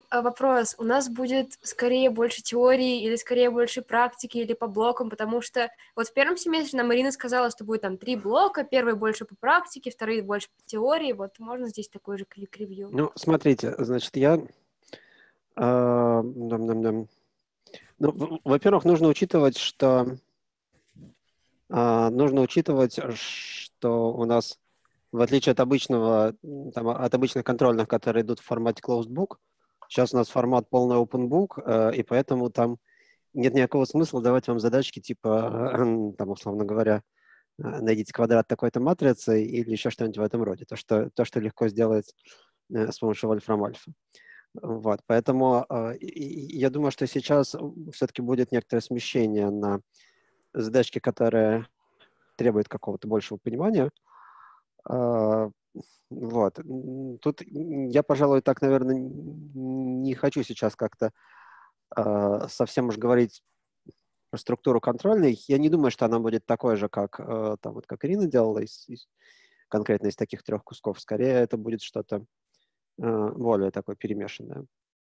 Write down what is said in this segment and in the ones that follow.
вопрос. У нас будет скорее больше теории или скорее больше практики или по блокам, потому что вот в первом семестре нам Марина сказала, что будет там 3 блока, первый больше по практике, второй больше по теории. Вот можно здесь такой же ревью? Ну, смотрите, значит, я... Ну, во-первых, нужно учитывать, что у нас, в отличие от обычного, там, от обычных контрольных, которые идут в формате closed book, сейчас у нас формат полный open book, и поэтому там нет никакого смысла давать вам задачки типа, там, условно говоря, найдите квадрат такой-то матрицы или еще что-нибудь в этом роде. То, что легко сделать с помощью вольфрам альфа. Вот, поэтому я думаю, что сейчас все-таки будет некоторое смещение на задачки, которые требуют какого-то большего понимания. Вот. Тут я, пожалуй, так, наверное, не хочу сейчас как-то совсем уж говорить про структуру контрольной. Я не думаю, что она будет такой же, как, там, вот, как Ирина делала, конкретно из таких 3 кусков. Скорее, это будет что-то более такое перемешанное.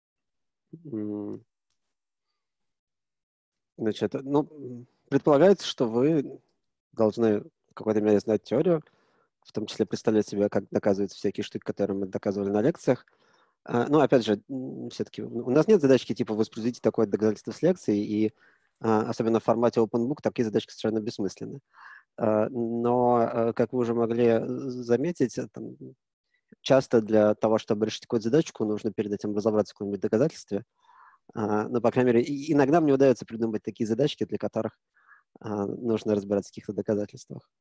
Значит, ну, предполагается, что вы должны в какой-то мере знать теорию, в том числе представлять себе, как доказываются всякие штуки, которые мы доказывали на лекциях. Ну, опять же, все-таки у нас нет задачки типа воспроизведите такое доказательство с лекции, и особенно в формате open book такие задачки совершенно бессмысленны. Но, как вы уже могли заметить, там, часто для того, чтобы решить какую-то задачку, нужно перед этим разобраться в каком-нибудь доказательстве. Ну, по крайней мере, иногда мне удается придумать такие задачки, для которых нужно разбираться в каких-то доказательствах.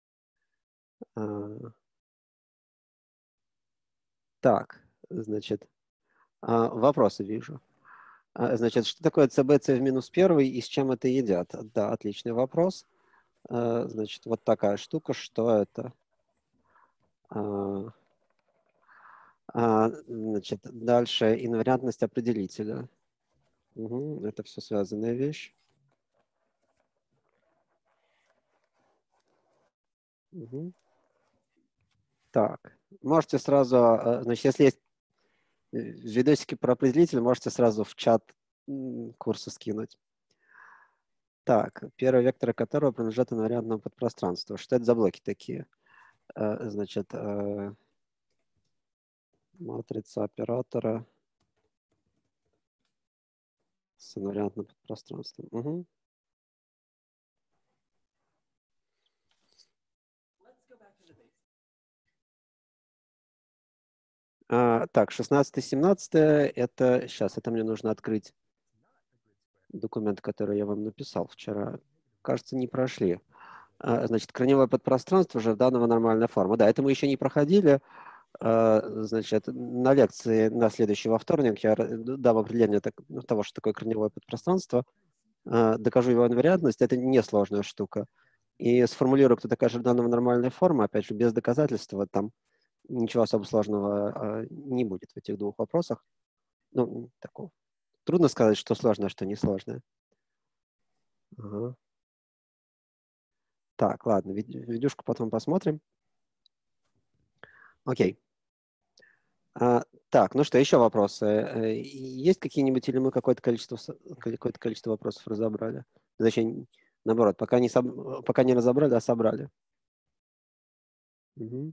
Так, значит, вопросы вижу. Значит, что такое CBC в минус 1 и с чем это едят? Да, отличный вопрос. Значит, вот такая штука, что это? Значит, дальше инвариантность определителя. Угу, это все связанная вещь. Угу. Так, можете сразу, значит, если есть видосики про определитель, можете сразу в чат курса скинуть. Так, первый вектор которого принадлежат инвариантному подпространству. Что это за блоки такие? Значит, матрица оператора с инвариантным подпространством. Угу. Так, 16-17 это... Сейчас, это мне нужно открыть документ, который я вам написал вчера. Кажется, не прошли. Значит, краневое подпространство уже данного нормальная форма. Да, это мы еще не проходили. Значит, на лекции на следующий во вторник я дам определение того, что такое краневое подпространство. Докажу его инвариантность. Это несложная штука. И сформулирую, кто такая Жорданова нормальная форма. Опять же, без доказательства там ничего особо сложного не будет в этих 2 вопросах. Ну, такого. Трудно сказать, что сложное, что несложное. Ага. Так, ладно, видюшку потом посмотрим. Окей. Так, ну что, еще вопросы? Есть какие-нибудь, или мы какое-то количество вопросов разобрали? Точнее, наоборот, пока не разобрали, а собрали. Угу.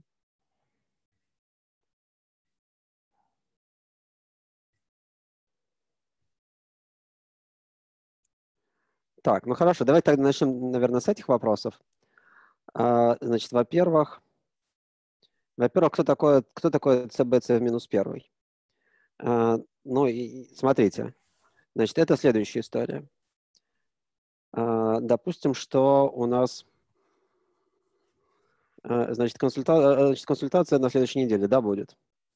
Так, ну хорошо, давайте тогда начнем, наверное, с этих вопросов. Значит, во-первых, кто такой CBC в минус 1? Ну, и смотрите, значит, это следующая история. Допустим, что у нас, значит, консультация на следующей неделе, да, будет.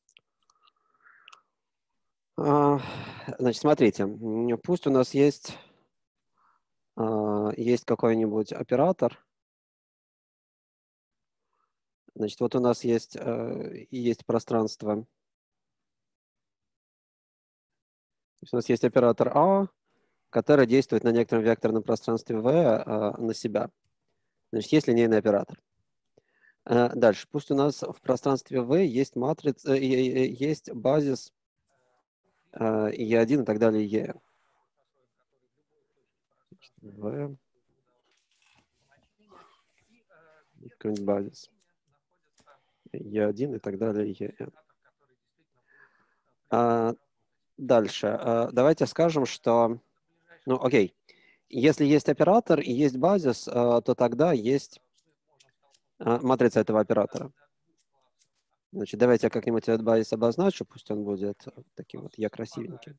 Значит, смотрите, пусть у нас есть какой-нибудь оператор. Значит, вот у нас есть пространство. У нас есть оператор А, который действует на некотором векторном пространстве V на себя. Значит, есть линейный оператор. Дальше. Пусть у нас в пространстве V есть матрица, есть базис E1 и так далее, EN. В какой-нибудь базис. E1 и так далее, EN. Дальше. Давайте скажем, что... Ну, окей. Если есть оператор и есть базис, то тогда есть матрица этого оператора. Значит, давайте я как-нибудь этот базис обозначу, пусть он будет таким вот E красивеньким.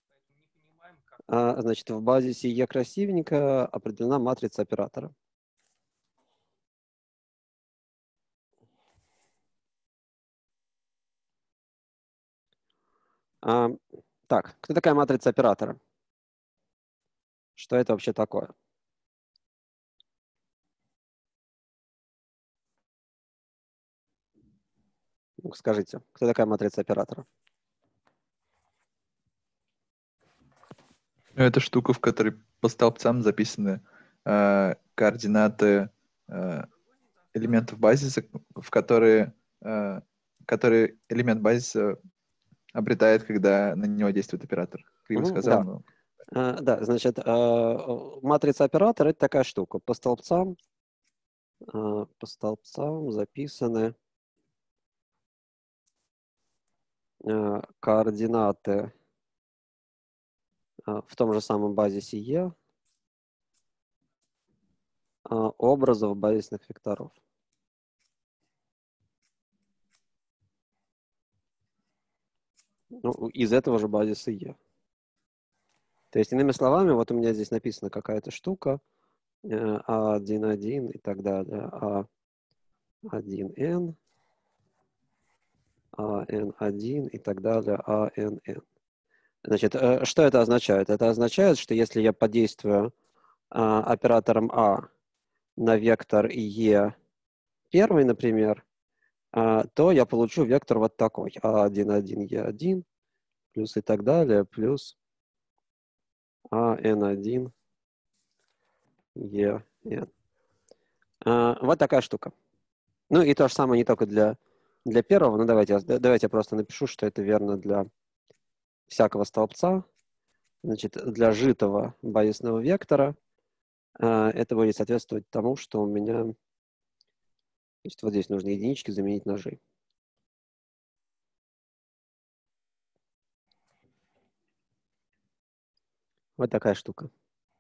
Значит, в базисе E красивенько определена матрица оператора. Так, кто такая матрица оператора? Что это вообще такое? Ну, скажите, кто такая матрица оператора? Это штука, в которой по столбцам записаны координаты элементов базиса, в которые элемент базиса обретает, когда на него действует оператор. Криво сказал, Да. но... Да, значит, матрица оператора — это такая штука. По столбцам записаны координаты в том же самом базисе E образов базисных векторов. Ну, из этого же базиса E. То есть, иными словами, вот у меня здесь написана какая-то штука, A1,1 и так далее, A1N, AN1 и так далее, ANN. Значит, что это означает? Это означает, что если я подействую оператором А на вектор E первый, например, то я получу вектор вот такой. A1,1, E1, плюс и так далее, плюс AN1, EN. Вот такая штука. Ну и то же самое не только для первого, но давайте я просто напишу, что это верно для всякого столбца. Значит, для житого базисного вектора это будет соответствовать тому, что у меня... Значит, вот здесь нужно единички заменить на G. Вот такая штука.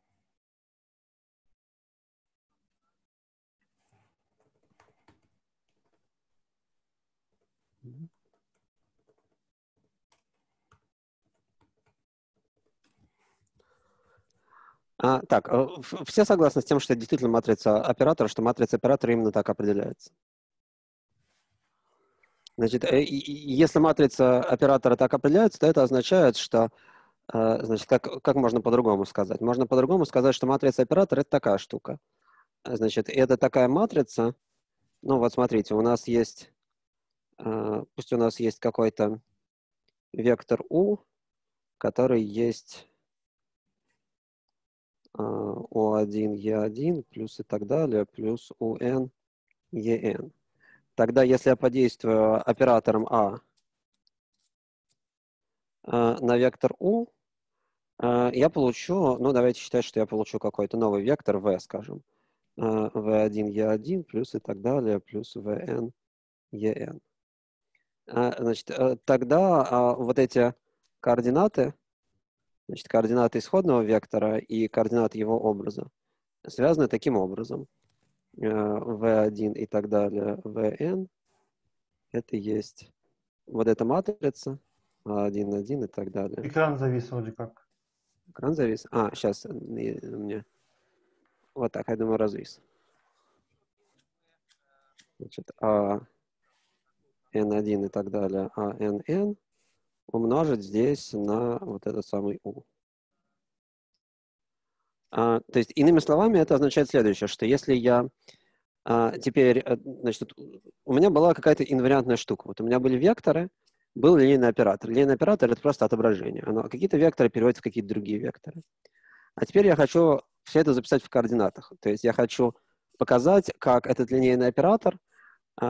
Так, все согласны с тем, что это действительно матрица оператора, что матрица оператора именно так определяется? Значит, если матрица оператора так определяется, то это означает, что, значит, как можно по-другому сказать? Можно по-другому сказать, что матрица оператора — это такая штука. Значит, это такая матрица, ну вот смотрите, у нас есть, пусть у нас есть какой-то вектор U, который есть U1, E1, плюс и так далее, плюс UN, EN. Тогда, если я подействую оператором А на вектор U, я получу, ну, давайте считать, что я получу какой-то новый вектор V, скажем. V1, E1, плюс и так далее, плюс VN, EN. Значит, тогда вот эти координаты, значит, координаты исходного вектора и координаты его образа связаны таким образом. V1 и так далее, VN, это есть вот эта матрица, A1, 1 и так далее. Экран завис вроде как. Экран завис? Сейчас мне... Вот так, я думаю, развис. Значит, N1 и так далее, ANN умножить здесь на вот этот самый U. То есть, иными словами, это означает следующее, что если я теперь, значит, у меня была какая-то инвариантная штука. Вот у меня были векторы, был линейный оператор. Линейный оператор — это просто отображение. Какие-то векторы переводятся в какие-то другие векторы. А теперь я хочу все это записать в координатах. То есть я хочу показать, как этот линейный оператор,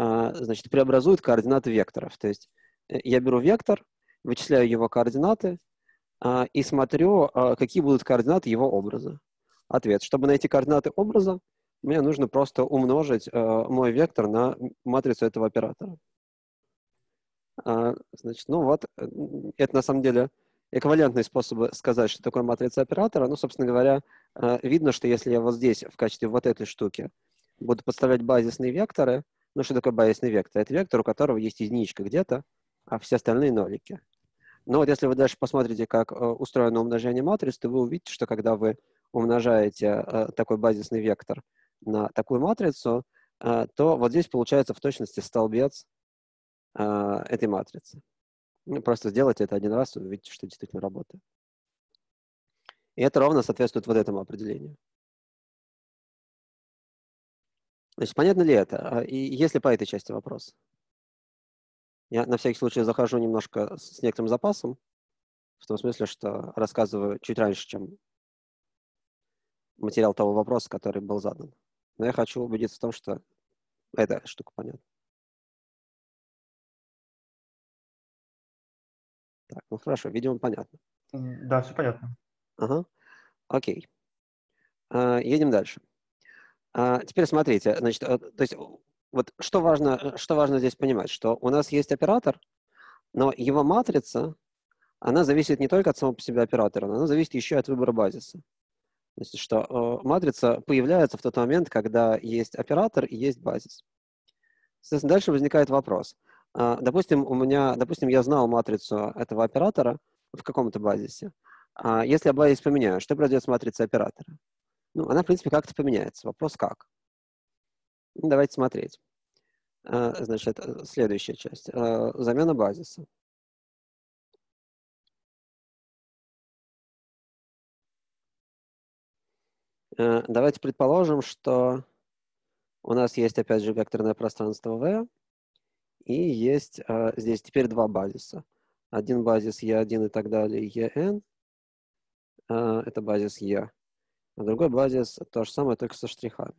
значит, преобразует координаты векторов. То есть я беру вектор, вычисляю его координаты и смотрю, какие будут координаты его образа. Ответ. Чтобы найти координаты образа, мне нужно просто умножить мой вектор на матрицу этого оператора. Значит, ну вот, это на самом деле эквивалентные способы сказать, что такое матрица оператора. Ну, собственно говоря, видно, что если я вот здесь в качестве вот этой штуки буду подставлять базисные векторы, ну, что такое базисный вектор? Это вектор, у которого есть единичка где-то, а все остальные нолики. Но вот если вы дальше посмотрите, как устроено умножение матриц, то вы увидите, что когда вы умножаете такой базисный вектор на такую матрицу, то вот здесь получается в точности столбец этой матрицы. Ну, просто сделайте это один раз, и увидите, что действительно работает. И это ровно соответствует вот этому определению. Значит, понятно ли это? И есть ли по этой части вопрос? Я на всякий случай захожу немножко с некоторым запасом, в том смысле, что рассказываю чуть раньше, чем материал того вопроса, который был задан. Но я хочу убедиться в том, что эта штука понятна. Так, ну хорошо, видимо, понятно. Да, все понятно. Ага, окей. Едем дальше. Теперь смотрите, значит, то есть вот что важно здесь понимать, что у нас есть оператор, но его матрица, она зависит не только от самого по себе оператора, но она зависит еще и от выбора базиса. Значит, что матрица появляется в тот момент, когда есть оператор и есть базис. Соответственно, дальше возникает вопрос. Допустим, я знал матрицу этого оператора в каком-то базисе. Если я базис поменяю, что произойдет с матрицей оператора? Ну, она, в принципе, как-то поменяется. Вопрос как? Ну, давайте смотреть. Значит, следующая часть. Замена базиса. Давайте предположим, что у нас есть, опять же, векторное пространство V, и есть здесь теперь два базиса. Один базис E1 и так далее, EN. Это базис E. А другой базис то же самое, только со штрихами.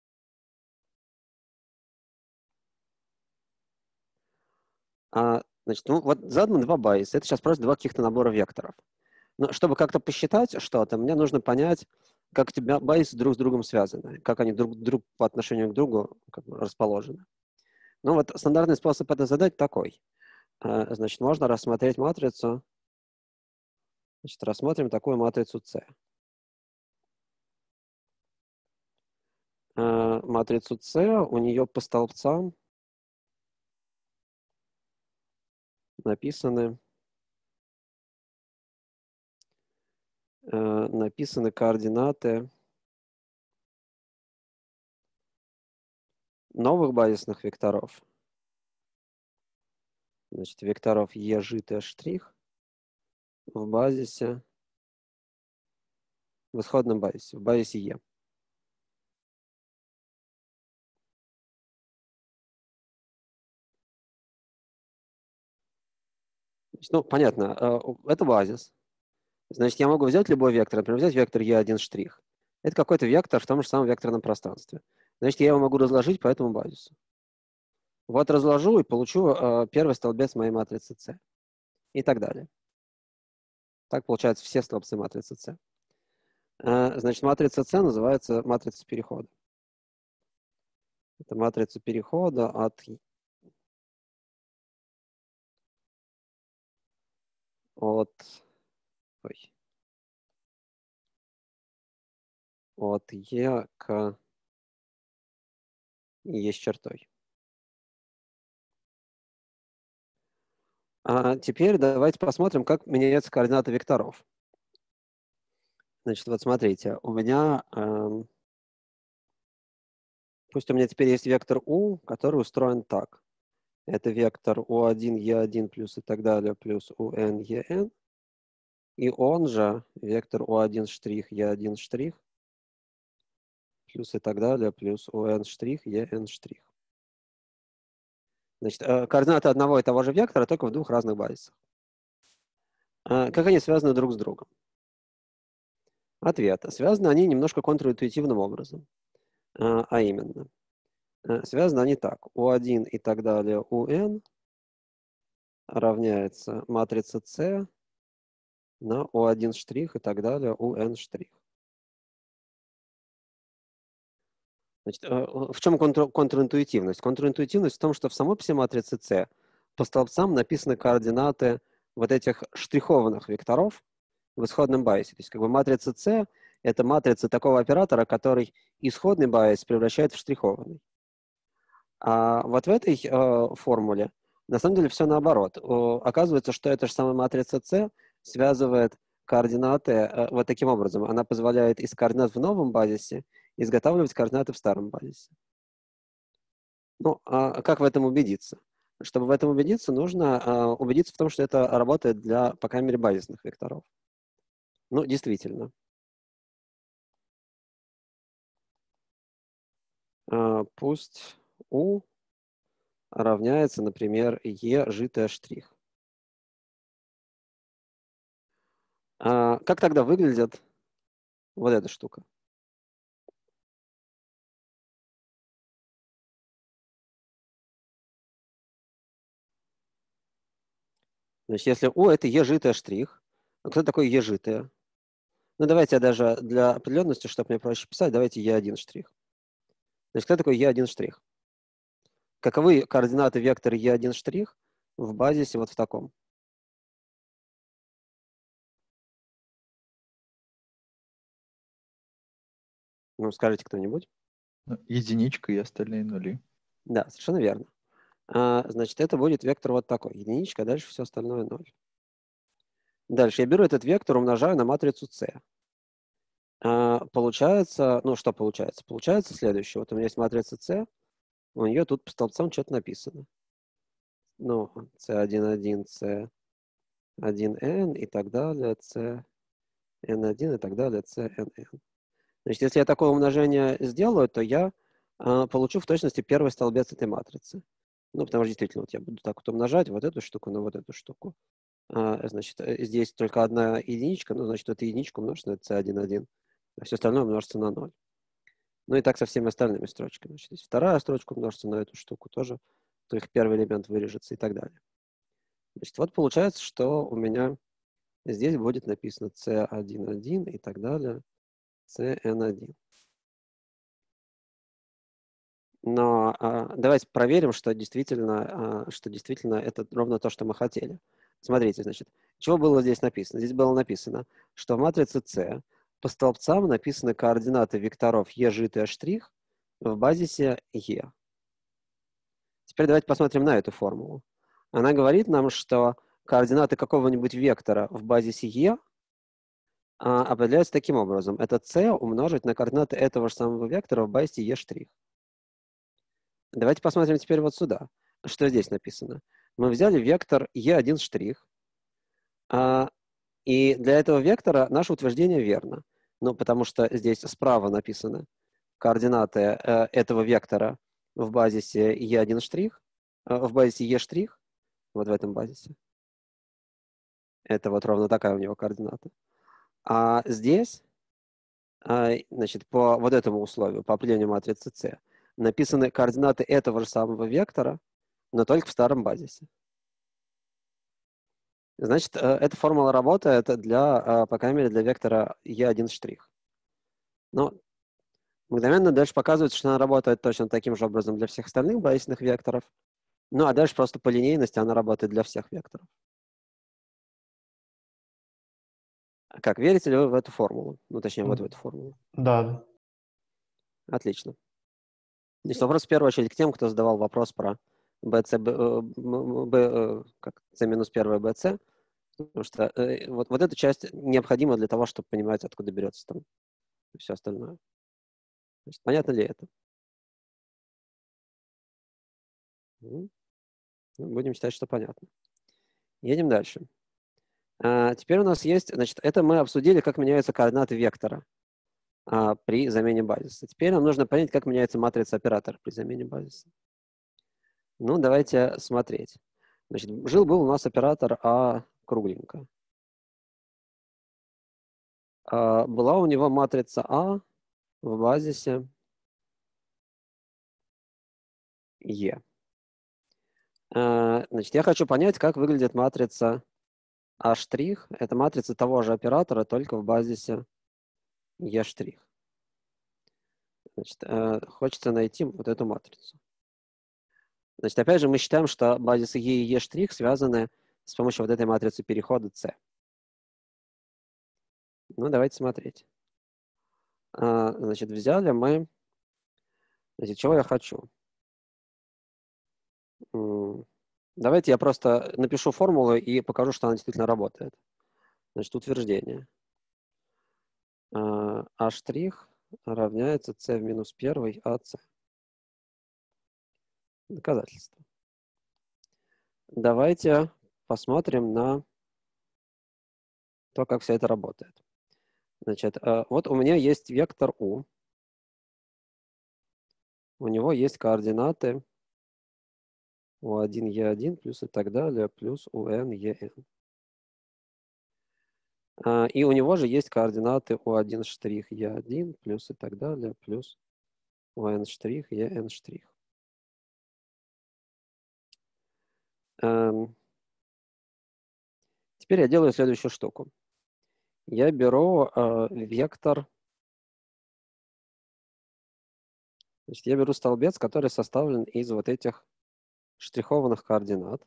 Значит, ну вот задано два базиса. Это сейчас просто два каких-то набора векторов. Но чтобы как-то посчитать что-то, мне нужно понять, как у тебя базисы друг с другом связаны, как они друг по отношению к другу как бы расположены. Ну вот стандартный способ это задать такой. Значит, можно рассмотреть матрицу. Значит, рассмотрим такую матрицу C. Матрицу C, у нее по столбцам написаны координаты новых базисных векторов. Значит, векторов EJ, T' в базисе, в исходном базисе, в базисе E. Ну, понятно, это базис. Значит, я могу взять любой вектор, например, взять вектор E1'. Это какой-то вектор в том же самом векторном пространстве. Значит, я его могу разложить по этому базису. Вот разложу и получу первый столбец моей матрицы C. И так далее. Так получаются все столбцы матрицы C. Значит, матрица C называется матрицей перехода. Это матрица перехода от E к E с чертой. Теперь давайте посмотрим, как меняются координаты векторов. Значит, вот смотрите, пусть у меня теперь есть вектор U, который устроен так. Это вектор U1, E1 плюс и так далее, плюс UN, EN. И он же вектор U1', E1', плюс и так далее, плюс UN', EN'. Значит, координаты одного и того же вектора, только в двух разных базисах. Как они связаны друг с другом? Ответ. Связаны они немножко контринтуитивным образом. А именно, связаны они так. U1 и так далее, UN равняется матрица C на O1 штрих и так далее, UN штрих. Значит, в чем контринтуитивность? Контринтуитивность в том, что в самой пси матрице C по столбцам написаны координаты вот этих штрихованных векторов в исходном байсе. То есть как бы матрица C — это матрица такого оператора, который исходный байс превращает в штрихованный. А вот в этой формуле на самом деле все наоборот. Оказывается, что эта же самая матрица C связывает координаты вот таким образом. Она позволяет из координат в новом базисе изготавливать координаты в старом базисе. Ну, а как в этом убедиться? Чтобы в этом убедиться, нужно убедиться в том, что это работает для, по крайней мере, базисных векторов. Ну, действительно. Пусть U равняется, например, E житая штрих. Как тогда выглядит вот эта штука? Значит, если U — это E житая штрих, а кто такой E житая? Ну, давайте я даже для определенности, чтобы мне проще писать, давайте E1 штрих. Значит, кто такой E1 штрих? Каковы координаты вектора E1 штрих в базисе вот в таком? Ну, скажите кто-нибудь. Единичка и остальные нули. Да, совершенно верно. Значит, это будет вектор вот такой. Единичка, а дальше все остальное 0. Дальше я беру этот вектор, умножаю на матрицу C. Получается, ну что получается? Получается следующее. Вот у меня есть матрица C, у нее тут по столбцам что-то написано. Ну, C1,1, C1n и так далее, CN1 и так далее, CNN. Значит, если я такое умножение сделаю, то я получу в точности первый столбец этой матрицы. Ну, потому что действительно, вот я буду так вот умножать вот эту штуку на вот эту штуку. Значит, здесь только одна единичка, ну, значит, эта единичка умножится на C1,1, а все остальное умножится на 0. Ну и так со всеми остальными строчками. Значит, если вторая строчка умножится на эту штуку, тоже только первый элемент вырежется и так далее. Значит, вот получается, что у меня здесь будет написано C1,1 и так далее, CN1. Но давайте проверим, что действительно это ровно то, что мы хотели. Смотрите, значит, чего было здесь написано? Здесь было написано, что в матрице C по столбцам написаны координаты векторов E житая штрих в базисе E. Теперь давайте посмотрим на эту формулу. Она говорит нам, что координаты какого-нибудь вектора в базисе E определяются таким образом. Это C умножить на координаты этого же самого вектора в базисе E штрих. Давайте посмотрим теперь вот сюда. Что здесь написано? Мы взяли вектор E1 штрих, и для этого вектора наше утверждение верно. Ну, потому что здесь справа написаны координаты этого вектора в базисе E1 штрих, в базисе E штрих, вот в этом базисе. Это вот ровно такая у него координата. А здесь, значит, по вот этому условию, по определению матрицы C, написаны координаты этого же самого вектора, но только в старом базисе. Значит, эта формула работает для, по крайней мере, для вектора E1 штрих. Но мгновенно дальше показывается, что она работает точно таким же образом для всех остальных базисных векторов. Ну, а дальше просто по линейности она работает для всех векторов. Как, верите ли вы в эту формулу? Ну, точнее, вот в эту формулу. Да. Отлично. Значит, вопрос в первую очередь к тем, кто задавал вопрос про BC, как C-1 BC, потому что вот эту часть необходима для того, чтобы понимать, откуда берется там все остальное. Значит, понятно ли это? Ну, будем считать, что понятно. Едем дальше. Теперь у нас есть, значит, это мы обсудили, как меняются координаты вектора при замене базиса. Теперь нам нужно понять, как меняется матрица оператора при замене базиса. Ну, давайте смотреть. Значит, жил-был у нас оператор А кругленько. Была у него матрица А в базисе Е. Значит, я хочу понять, как выглядит матрица А' — это матрица того же оператора, только в базисе E'. Значит, хочется найти вот эту матрицу. Значит, опять же, мы считаем, что базисы E и E' связаны с помощью вот этой матрицы перехода C. Ну, давайте смотреть. Значит, взяли мы... Значит, чего я хочу? Давайте я просто напишу формулу и покажу, что она действительно работает. Значит, утверждение. А' равняется c в минус 1 АЦ. Доказательство. Давайте посмотрим на то, как все это работает. Значит, вот у меня есть вектор U. У него есть координаты U1, E1 плюс и так далее, плюс UN, EN. И у него же есть координаты U1', E1 плюс и так далее, плюс UN', EN'. Теперь я делаю следующую штуку. Я беру вектор, значит, я беру столбец, который составлен из вот этих штрихованных координат.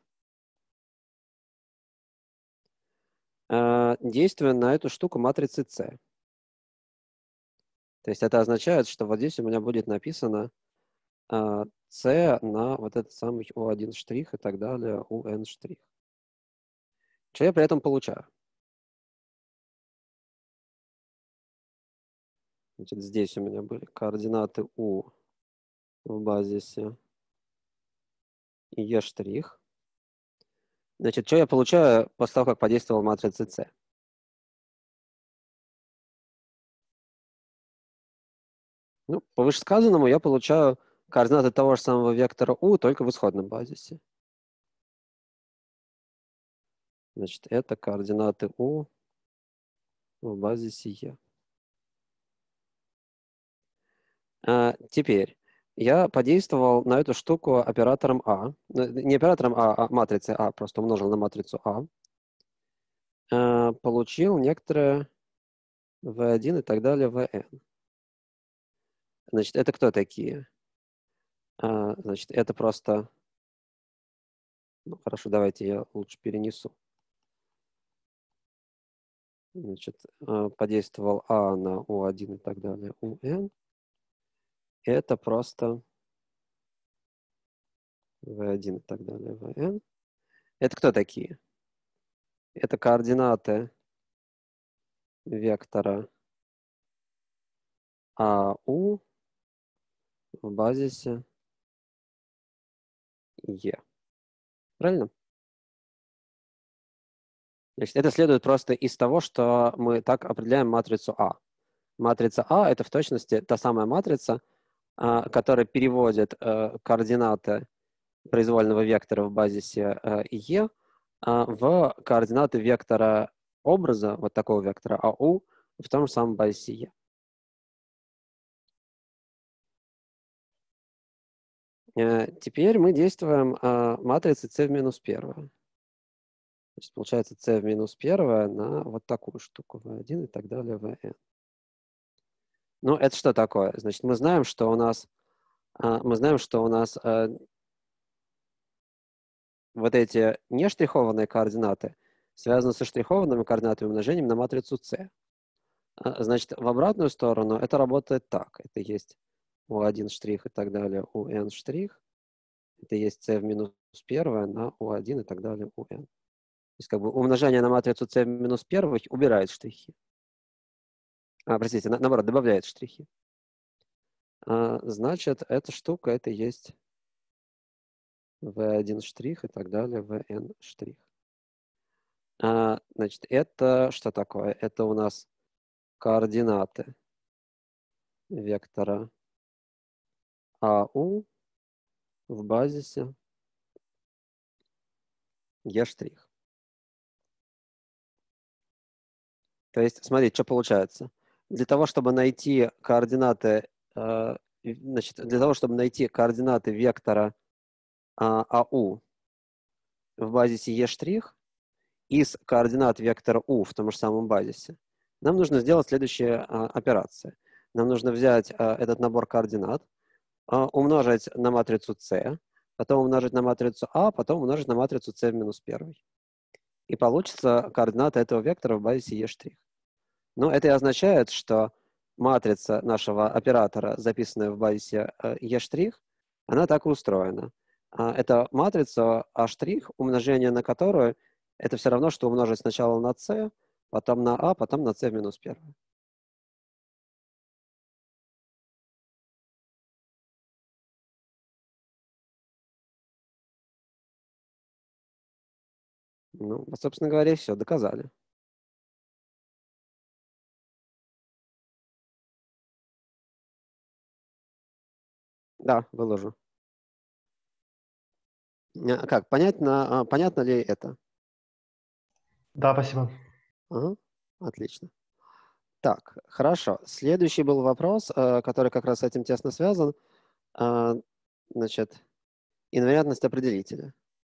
Действуя на эту штуку матрицы C. То есть это означает, что вот здесь у меня будет написано C на вот этот самый U1' и так далее, UN'. Что я при этом получаю? Значит, здесь у меня были координаты U в базисе и E'. Значит, что я получаю после того, как подействовала матрица C? Ну, по вышесказанному я получаю координаты того же самого вектора U, только в исходном базисе. Значит, это координаты U в базисе E. Теперь я подействовал на эту штуку оператором А. Не оператором А, а матрицей А, просто умножил на матрицу А. Получил некоторое V1 и так далее, Vn. Значит, это кто такие? Значит, это просто... Ну, хорошо, давайте я лучше перенесу. Значит, подействовал А на U1 и так далее, UN. Это просто V1 и так далее, Vn. Это кто такие? Это координаты вектора АУ в базисе Е. Правильно? Значит, это следует просто из того, что мы так определяем матрицу А. Матрица А — это в точности та самая матрица, которая переводит координаты произвольного вектора в базисе Е в координаты вектора образа, вот такого вектора АУ, в том же самом базисе Е. Теперь мы действуем матрицей c в минус 1. Значит, получается c в минус 1 на вот такую штуку, v1 и так далее, vn. Ну, это что такое? Значит, мы знаем, что у нас, вот эти нештрихованные координаты связаны со штрихованными координатами умножением на матрицу c. Значит, в обратную сторону это работает так. Это есть u1' и так далее, un'. Это есть c в минус 1 на u1 и так далее, un. То есть как бы умножение на матрицу c в минус 1 убирает штрихи. Простите, наоборот, добавляет штрихи. Значит, эта штука, это есть v1' и так далее, vn'. Значит, это что такое? Это у нас координаты вектора АУ в базисе E'. То есть, смотрите, что получается. Для того, чтобы найти координаты, значит, для того, чтобы найти координаты вектора АУ в базисе E', из координат вектора u в том же самом базисе, нам нужно сделать следующие операции. Нам нужно взять этот набор координат, умножить на матрицу c, потом умножить на матрицу a, потом умножить на матрицу c в минус 1. И получится координата этого вектора в базисе e'. Но это и означает, что матрица нашего оператора, записанная в базисе e', она так и устроена. Это матрица a', умножение на которую это все равно, что умножить сначала на c, потом на a, потом на c в минус 1. Ну, собственно говоря, все, доказали. Да, выложу. Как, понятно ли это? Да, спасибо. Ага, отлично. Так, хорошо. Следующий был вопрос, который как раз с этим тесно связан. Значит, инвариантность определителя.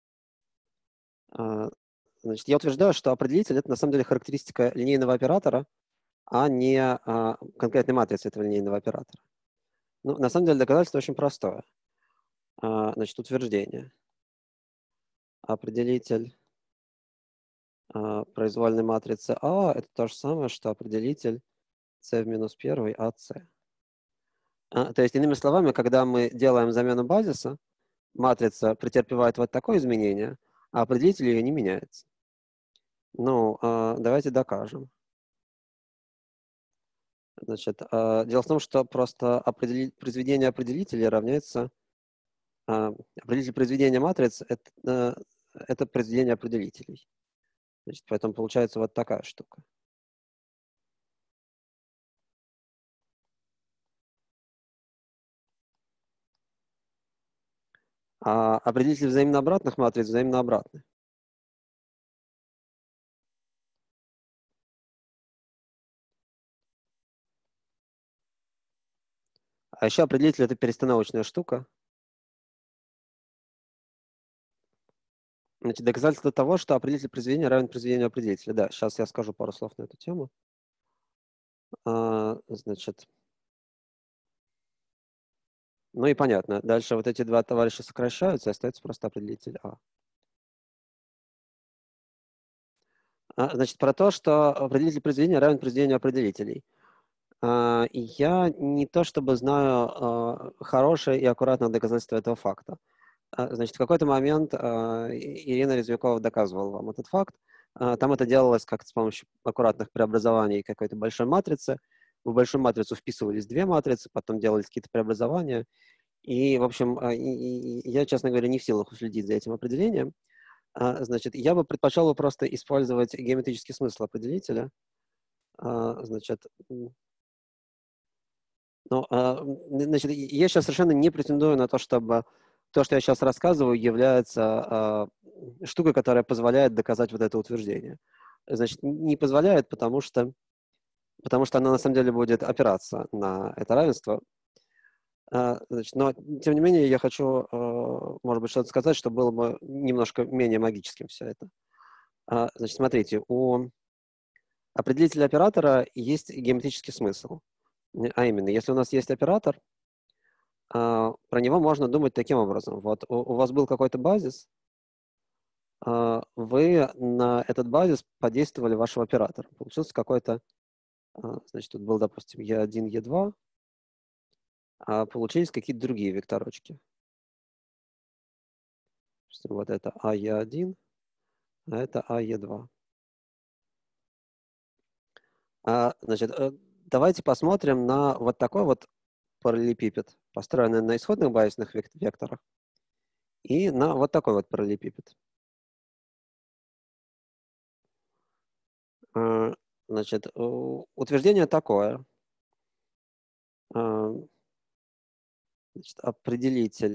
Значит, я утверждаю, что определитель — это на самом деле характеристика линейного оператора, а не конкретной матрицы этого линейного оператора. Ну, на самом деле доказательство очень простое. Значит, утверждение. Определитель произвольной матрицы А — это то же самое, что определитель c в минус 1 АС. То есть, иными словами, когда мы делаем замену базиса, матрица претерпевает вот такое изменение, а определитель ее не меняется. Ну, давайте докажем. Значит, дело в том, что просто произведение определителя равняется... определитель произведения матриц — это произведение определителей. Значит, поэтому получается вот такая штука. А определитель взаимно обратных матриц взаимно обратны. А еще определитель — это перестановочная штука. Значит, доказательство того, что определитель произведения равен произведению определителя. Да, сейчас я скажу пару слов на эту тему. Значит, ну и понятно. Дальше вот эти два товарища сокращаются, и остается просто определитель А. Значит, про то, что определитель произведения равен произведению определителей. Я не то чтобы знаю хорошее и аккуратное доказательство этого факта. Значит, в какой-то момент Ирина Резвякова доказывала вам этот факт. Там это делалось как-то с помощью аккуратных преобразований какой-то большой матрицы. В большую матрицу вписывались две матрицы, потом делались какие-то преобразования. И, в общем, я, честно говоря, не в силах уследить за этим определением. Значит, я бы предпочел просто использовать геометрический смысл определителя. Значит, значит, я сейчас совершенно не претендую на то, чтобы то, что я сейчас рассказываю, является штукой, которая позволяет доказать вот это утверждение. Значит, не позволяет, потому что она на самом деле будет опираться на это равенство. Значит, но, тем не менее, я хочу, может быть, что-то сказать, что было бы немножко менее магическим все это. Значит, смотрите, у определителя оператора есть геометрический смысл. А именно, если у нас есть оператор, про него можно думать таким образом. Вот у вас был какой-то базис, вы на этот базис подействовали вашего оператора. Получился какой-то, значит, тут был, допустим, E1, E2, а получились какие-то другие векторочки. Вот это AE1, а это AE2. Значит, давайте посмотрим на вот такой вот параллелепипед, построенный на исходных базисных векторах, и на вот такой вот параллелепипед. Значит, утверждение такое. Значит, определитель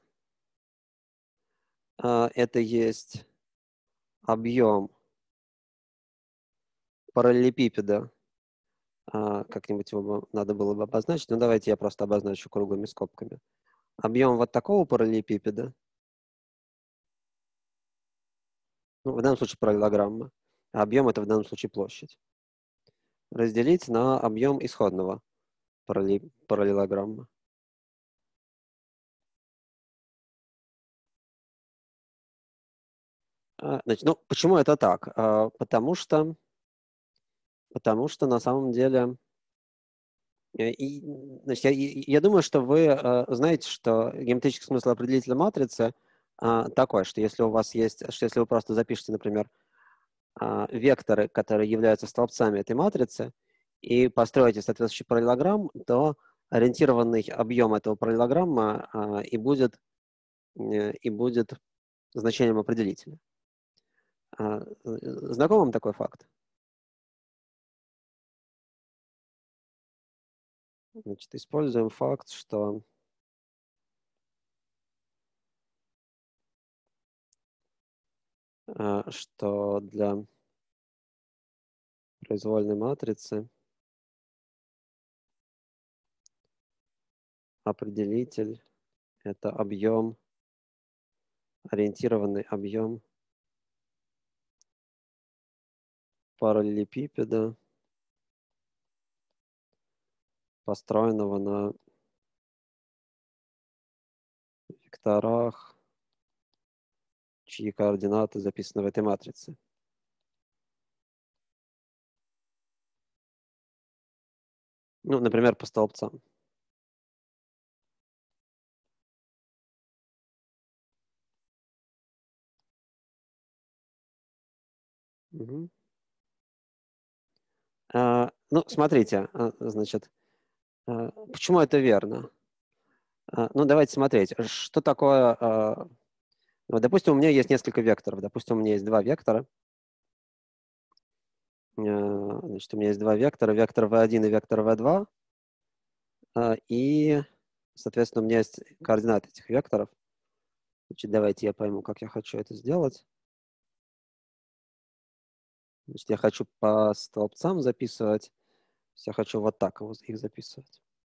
это есть объем параллелепипеда. Как-нибудь его надо было бы обозначить. Но давайте я просто обозначу круглыми скобками. Объем вот такого параллелепипеда Ну, в данном случае параллелограмма. А объем — это в данном случае площадь. Разделить на объем исходного параллелограмма. Значит, ну, почему это так? Потому что на самом деле, значит, я думаю, что вы знаете, что геометрический смысл определителя матрицы такой, что если у вас есть, что если вы просто запишете, например, векторы, которые являются столбцами этой матрицы, и построите соответствующий параллелограмм, то ориентированный объем этого параллелограмма и будет значением определителя. Знаком вам такой факт? Значит, используем факт, что для произвольной матрицы определитель — это объем, ориентированный объем параллелепипеда, построенного на векторах, чьи координаты записаны в этой матрице. Ну, например, по столбцам. Угу. Ну, смотрите, значит, почему это верно? Ну, давайте смотреть, что такое... Ну, допустим, у меня есть несколько векторов. Допустим, у меня есть два вектора. Значит, у меня есть два вектора, вектор v1 и вектор v2. И, соответственно, у меня есть координаты этих векторов. Значит, давайте я пойму, как я хочу это сделать. Значит, я хочу по столбцам записывать. Я хочу вот так их записывать.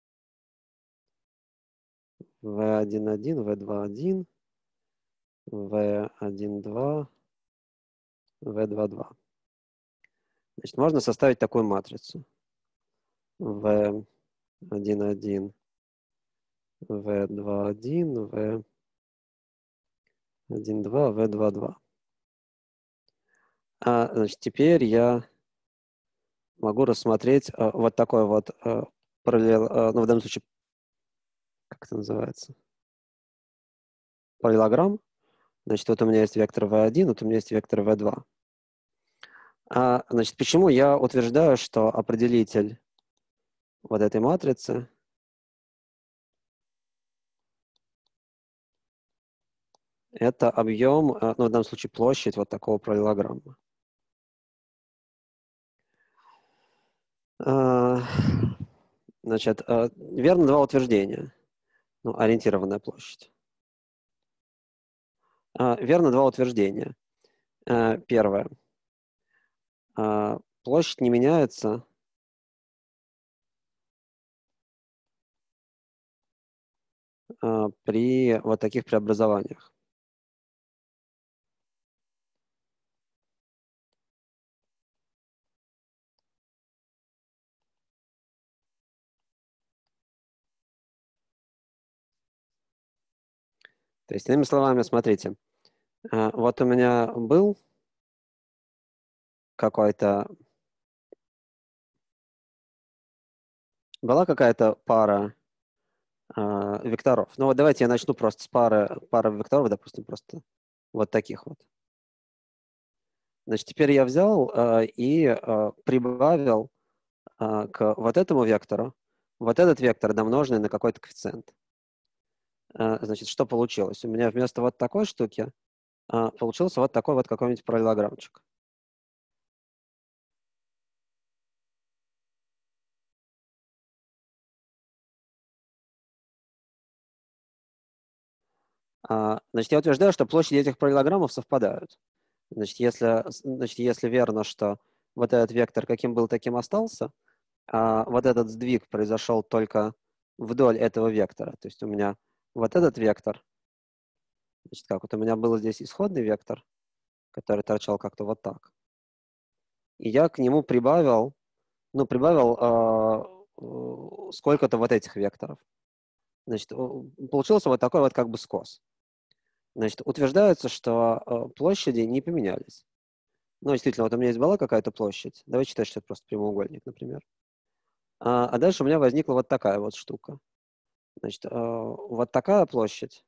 v1,1, v2,1, v1,2, v2,2. Значит, можно составить такую матрицу. v1,1, v2,1, v1,2, v2,2. Значит, теперь я могу рассмотреть вот такой вот параллел, ну, в данном случае, как это называется? Параллелограмм. Значит, вот у меня есть вектор v1, вот у меня есть вектор v2. Значит, почему я утверждаю, что определитель вот этой матрицы это объем, ну, в данном случае площадь вот такого параллелограмма. Значит, верно два утверждения. Ну, ориентированная площадь. Верно два утверждения. Первое. Площадь не меняется при вот таких преобразованиях. То есть, иными словами, смотрите, вот у меня была какая-то пара векторов. Ну вот давайте я начну просто с пары векторов, допустим, просто вот таких вот. Значит, теперь я взял и прибавил к вот этому вектору вот этот вектор, домноженный на какой-то коэффициент. Значит, что получилось? У меня вместо вот такой штуки получился вот такой вот какой-нибудь параллелограммчик. Значит, я утверждаю, что площади этих параллелограммов совпадают. Значит, если верно, что вот этот вектор каким был, таким остался, вот этот сдвиг произошел только вдоль этого вектора. То есть у меня вот этот вектор, значит, как вот у меня был здесь исходный вектор, который торчал как-то вот так. И я к нему прибавил сколько-то вот этих векторов. Значит, получился вот такой вот как бы скос. Значит, утверждается, что площади не поменялись. Ну, действительно, вот у меня здесь была какая-то площадь. Давайте считать, что это просто прямоугольник, например. А дальше у меня возникла вот такая вот штука. Значит, вот такая площадь.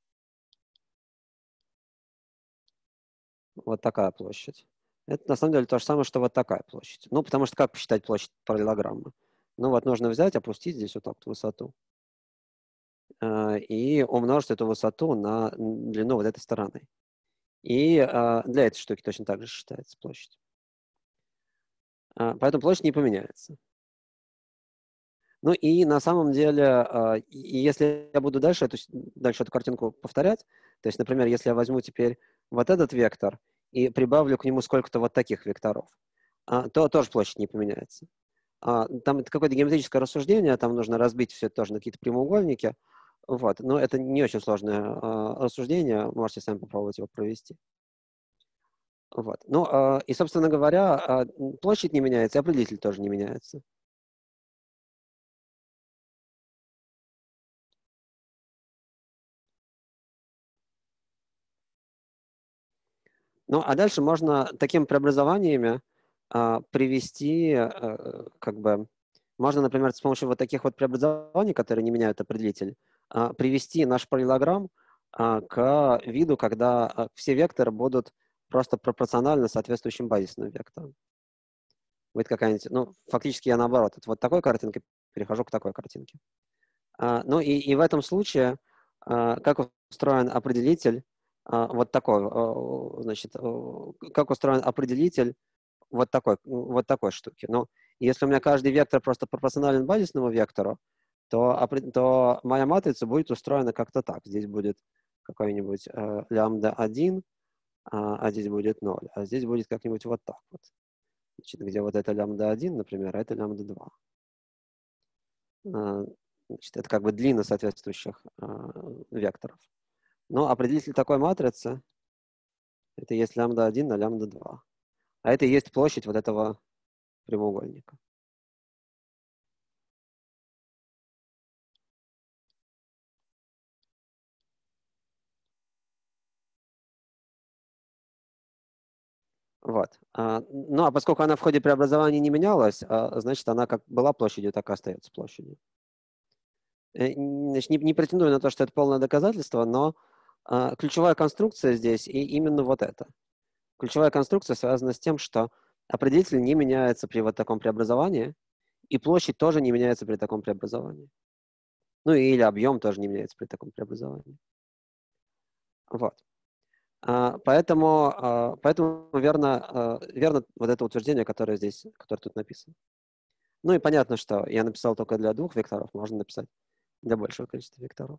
Вот такая площадь. Это на самом деле то же самое, что вот такая площадь. Ну, потому что как посчитать площадь параллелограммы? Ну, вот нужно взять, опустить здесь вот так вот высоту. И умножить эту высоту на длину вот этой стороны. И для этой штуки точно так же считается площадь. Поэтому площадь не поменяется. Ну и на самом деле, если я буду дальше эту картинку повторять, то есть, например, если я возьму теперь вот этот вектор и прибавлю к нему сколько-то вот таких векторов, то тоже площадь не поменяется. Там это какое-то геометрическое рассуждение, там нужно разбить все это тоже на какие-то прямоугольники. Вот. Но это не очень сложное рассуждение, можете сами попробовать его провести. Вот. Ну, и, собственно говоря, площадь не меняется, и определитель тоже не меняется. Ну, а дальше можно такими преобразованиями привести, как бы, можно, например, с помощью вот таких вот преобразований, которые не меняют определитель, привести наш параллелограмм к виду, когда все векторы будут просто пропорционально соответствующим базисным векторам. Будет какая-нибудь, ну, фактически я наоборот, от вот такой картинки перехожу к такой картинке. Ну, и в этом случае, как устроен определитель, вот такой, значит, как устроен определитель вот такой штуки. Ну, если у меня каждый вектор просто пропорционален базисному вектору, то моя матрица будет устроена как-то так. Здесь будет какой-нибудь лямбда 1, а здесь будет 0. А здесь будет как-нибудь вот так вот. Значит, где вот это лямбда 1, например, а это лямбда 2. Значит, это как бы длина соответствующих векторов. Но определитель такой матрицы — это есть лямбда 1 на лямбда 2. А это и есть площадь вот этого прямоугольника. Вот. Ну, а поскольку она в ходе преобразования не менялась, значит, она как была площадью, так и остается площадью. Значит, не претендую на то, что это полное доказательство, но ключевая конструкция здесь и именно вот это. Ключевая конструкция связана с тем, что определитель не меняется при вот таком преобразовании, и площадь тоже не меняется при таком преобразовании. Ну, или объем тоже не меняется при таком преобразовании. Вот. Поэтому верно вот это утверждение, которое тут написано. Ну и понятно, что я написал только для двух векторов, можно написать для большего количества векторов.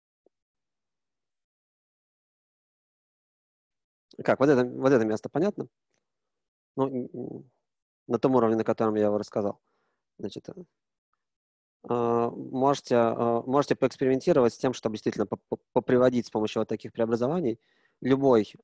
Как, вот это место понятно? Ну, на том уровне, на котором я его рассказал. Значит, можете поэкспериментировать с тем, чтобы действительно поприводить с помощью вот таких преобразований любой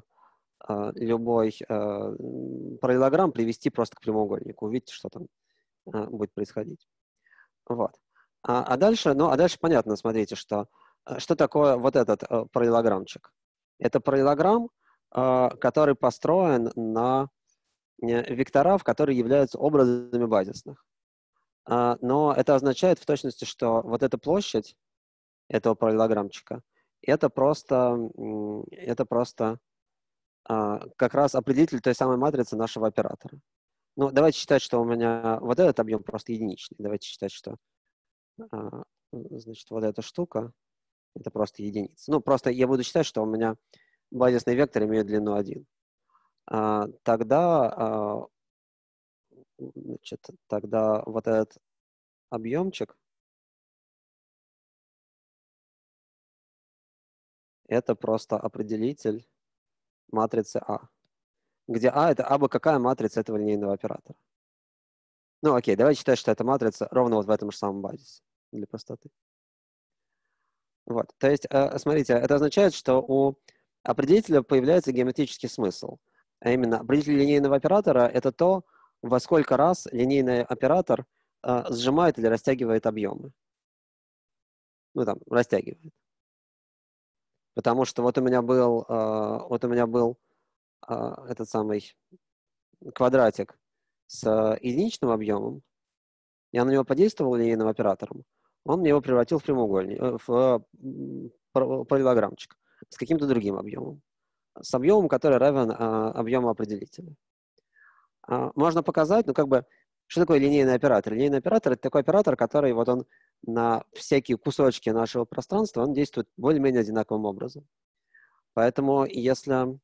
параллелограмм привести просто к прямоугольнику. Увидите, что там будет происходить. Вот. Дальше понятно, смотрите, что такое вот этот параллелограммчик. Это параллелограмм, который построен на векторах, которые являются образами базисных. Но это означает в точности, что вот эта площадь этого параллелограммчика, это просто как раз определитель той самой матрицы нашего оператора. Ну, давайте считать, что у меня вот этот объем просто единичный. Давайте считать, что значит, вот эта штука это просто единица. Ну, просто я буду считать, что у меня базисный вектор имеет длину 1. Тогда вот этот объемчик это просто определитель матрицы А, где А это абы какая матрица этого линейного оператора. Ну, окей, давайте считать, что эта матрица ровно вот в этом же самом базисе для простоты. Вот, то есть, смотрите, это означает, что у определителя появляется геометрический смысл. А именно, определитель линейного оператора – это то, во сколько раз линейный оператор сжимает или растягивает объемы. Ну, там, растягивает. Потому что вот у меня был этот самый квадратик с единичным объемом. Я на него подействовал линейным оператором. Он мне его превратил в прямоугольник, в параллелограммчик с каким-то другим объемом. С объемом, который равен объему определителя. Можно показать, ну, как бы, что такое линейный оператор? Линейный оператор – это такой оператор, который вот он на всякие кусочки нашего пространства, он действует более-менее одинаковым образом. Поэтому если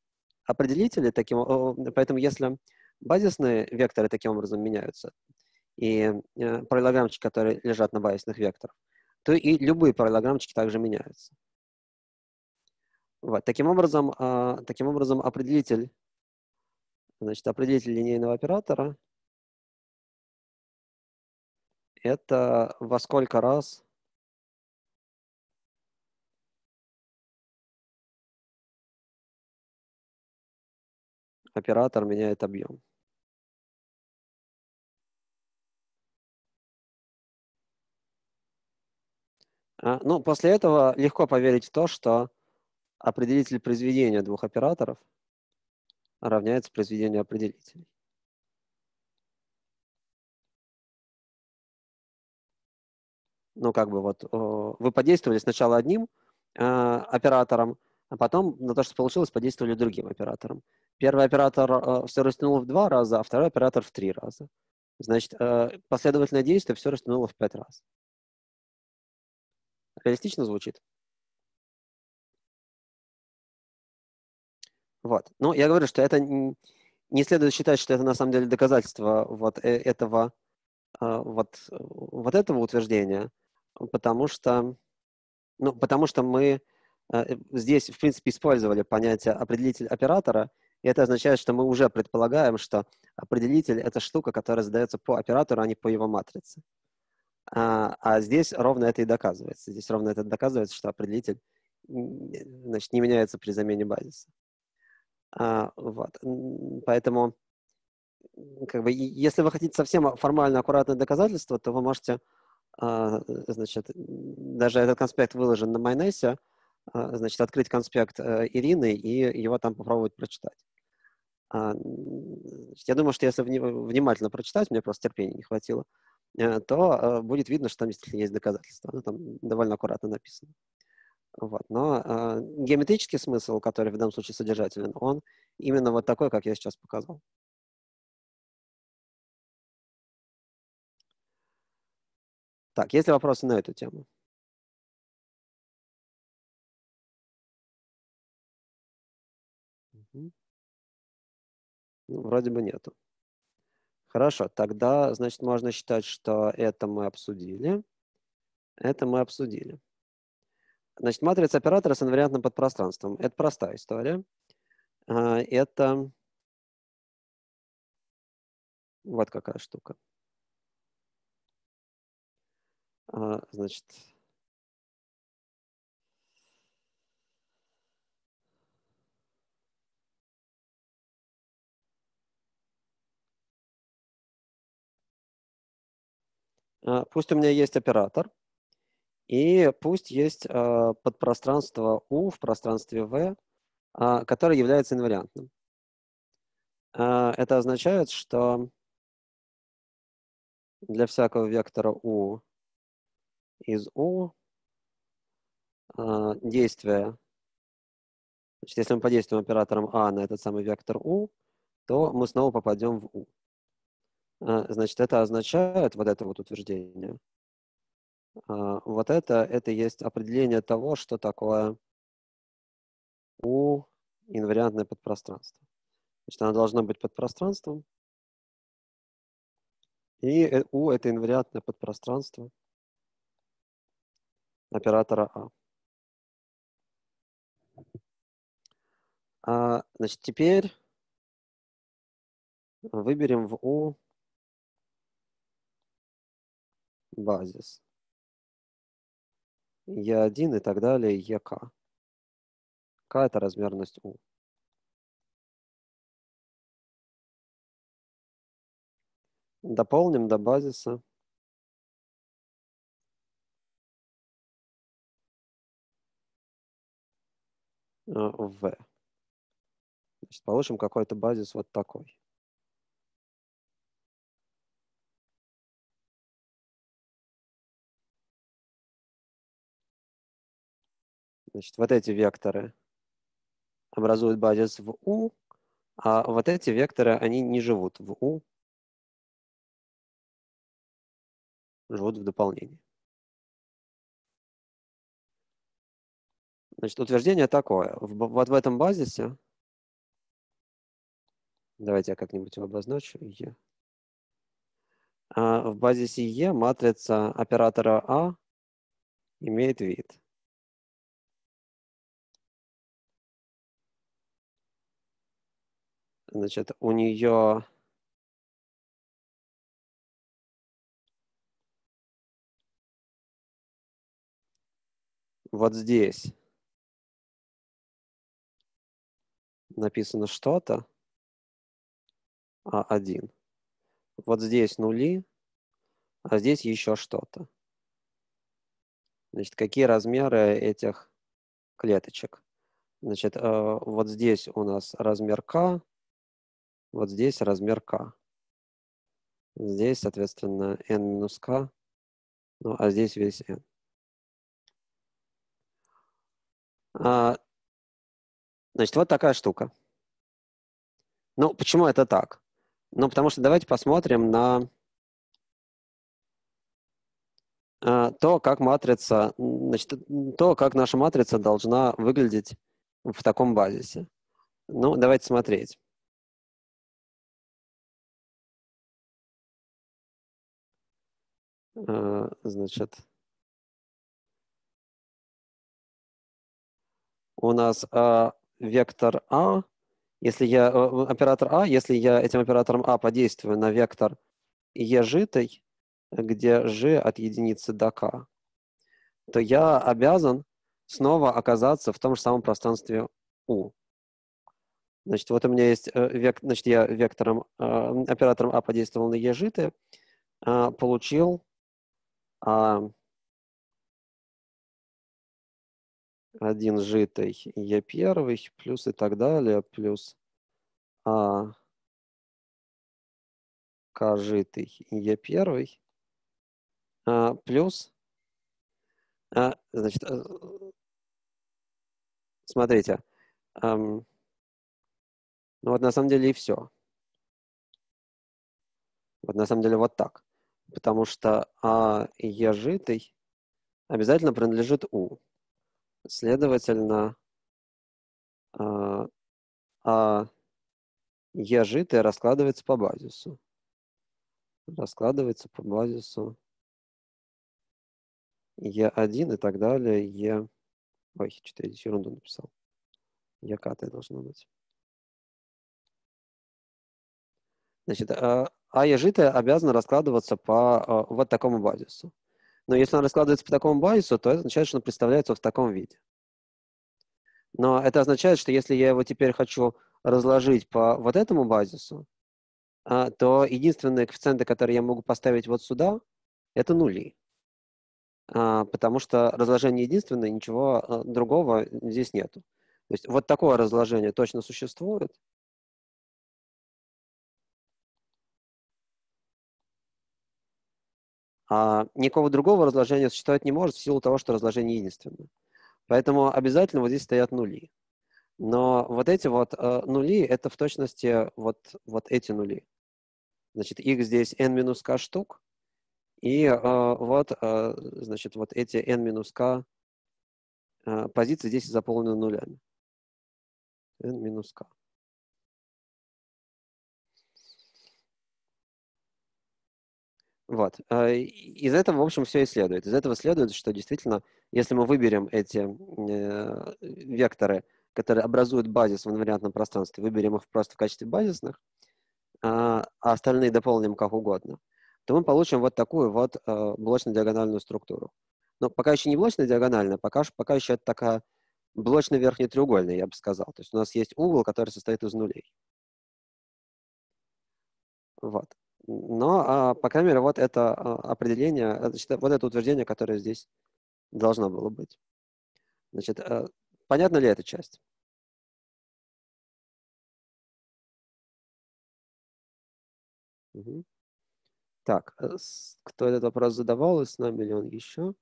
если базисные векторы таким образом меняются, и параллелограммчики, которые лежат на базисных векторах, то и любые параллелограммчики также меняются. Вот. Таким образом, определитель линейного оператора – это во сколько раз оператор меняет объем. Ну, после этого легко поверить в то, что определитель произведения двух операторов равняется произведению определителей. Ну, как бы вот вы подействовали сначала одним оператором, а потом на то, что получилось, подействовали другим оператором. Первый оператор все растянул в 2 раза, а второй оператор в 3 раза. Значит, последовательное действие все растянуло в 5 раз. Реалистично звучит? Вот. Ну, я говорю, что это не следует считать, что это на самом деле доказательство вот этого утверждения, потому что мы здесь, в принципе, использовали понятие определитель оператора, и это означает, что мы уже предполагаем, что определитель – это штука, которая задается по оператору, а не по его матрице. А здесь ровно это и доказывается. Здесь ровно это доказывается, что определитель, значит, не меняется при замене базиса. Вот. Поэтому, как бы, если вы хотите совсем формально аккуратное доказательство, то вы можете, значит, даже этот конспект выложен на Майонесе, значит, открыть конспект Ирины и его там попробовать прочитать. Я думаю, что если внимательно прочитать, мне просто терпения не хватило, то будет видно, что там действительно есть доказательства. Оно там довольно аккуратно написано. Вот. Но геометрический смысл, который в данном случае содержателен, он именно вот такой, как я сейчас показал. Так, есть ли вопросы на эту тему? Ну, вроде бы нету. Хорошо, тогда, значит, можно считать, что это мы обсудили. Это мы обсудили. Значит, матрица оператора с инвариантным подпространством. Это простая история. Это вот какая штука. Значит, пусть у меня есть оператор, и пусть есть подпространство U в пространстве V, которое является инвариантным. Это означает, что для всякого вектора U из U действие, значит, если мы подействуем оператором А на этот самый вектор U, то мы снова попадем в U. Значит, это означает, вот это вот утверждение, вот это есть определение того, что такое U инвариантное подпространство. Значит, оно должно быть подпространством, и U это инвариантное подпространство оператора А. Значит, теперь выберем в U базис E1 и так далее, EK. K – это размерность U. Дополним до базиса. V. Значит, получим какой-то базис вот такой. Значит, вот эти векторы образуют базис в U, а вот эти векторы, они не живут в U, живут в дополнении. Значит, утверждение такое. Вот в этом базисе, давайте я как-нибудь его обозначу, E. В базисе E матрица оператора А имеет вид. Значит, у нее вот здесь написано что-то, А1. Вот здесь нули, а здесь еще что-то. Значит, какие размеры этих клеточек? Значит, вот здесь у нас размер К, вот здесь размер К. Здесь, соответственно, n минус К, ну, а здесь весь n. Значит, вот такая штука. Ну, почему это так? Ну, потому что давайте посмотрим на то, как матрица, значит, то, как наша матрица должна выглядеть в таком базисе. Ну, давайте смотреть. Значит, у нас вектор А, если я оператор А, если я этим оператором А подействую на вектор Е житый, где G от единицы до К, то я обязан снова оказаться в том же самом пространстве U. Значит, вот у меня есть значит, я вектором, оператором А подействовал на Е житое, получил один житый Е первый, плюс и так далее, плюс К житый Е первый, плюс, значит, смотрите, ну вот на самом деле и все. Вот на самом деле вот так. Потому что Е житый обязательно принадлежит U. Следовательно, Е житое раскладывается по базису. Раскладывается по базису Е1 и так далее. Ой, что-то я здесь ерунду написал. Е-катое должно быть. Значит, Е житое обязано раскладываться по вот такому базису. Но если он раскладывается по такому базису, то это означает, что он представляется в таком виде. Но это означает, что если я его теперь хочу разложить по вот этому базису, то единственные коэффициенты, которые я могу поставить вот сюда, это нули. Потому что разложение единственное, ничего другого здесь нету. То есть вот такое разложение точно существует. А никакого другого разложения существовать не может в силу того, что разложение единственное. Поэтому обязательно вот здесь стоят нули. Но вот эти вот нули, это в точности вот эти нули. Значит, их здесь n минус k штук. И значит, вот эти n минус k позиции здесь заполнены нулями. n минус k. Вот. Из этого, в общем, все и следует. Из этого следует, что действительно, если мы выберем эти векторы, которые образуют базис в инвариантном пространстве, выберем их просто в качестве базисных, а остальные дополним как угодно, то мы получим вот такую вот блочно-диагональную структуру. Но пока еще не блочно-диагональная, пока еще это такая блочный верхний треугольный, я бы сказал. То есть у нас есть угол, который состоит из нулей. Вот. Но, по крайней мере, вот это определение, значит, вот это утверждение, которое здесь должно было быть. Значит, понятна ли эта часть? Угу. Так, кто этот вопрос задавал, и с нами ли он еще?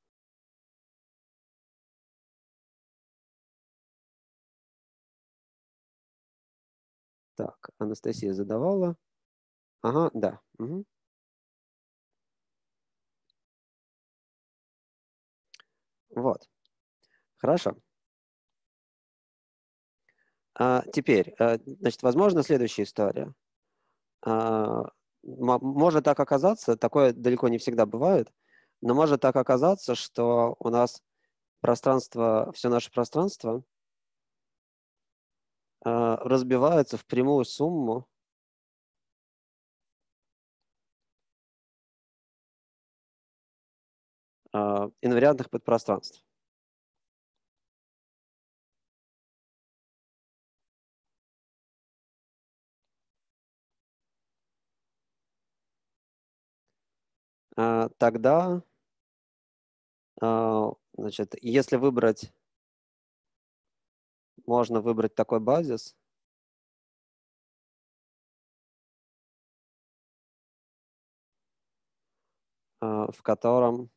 Так, Анастасия задавала. Ага, да. Угу. Вот. Хорошо. Теперь, значит, возможно, следующая история. Может так оказаться, такое далеко не всегда бывает, но может так оказаться, что у нас пространство, все наше пространство разбивается в прямую сумму инвариантных подпространств. Тогда, значит, если выбрать, можно выбрать такой базис, в котором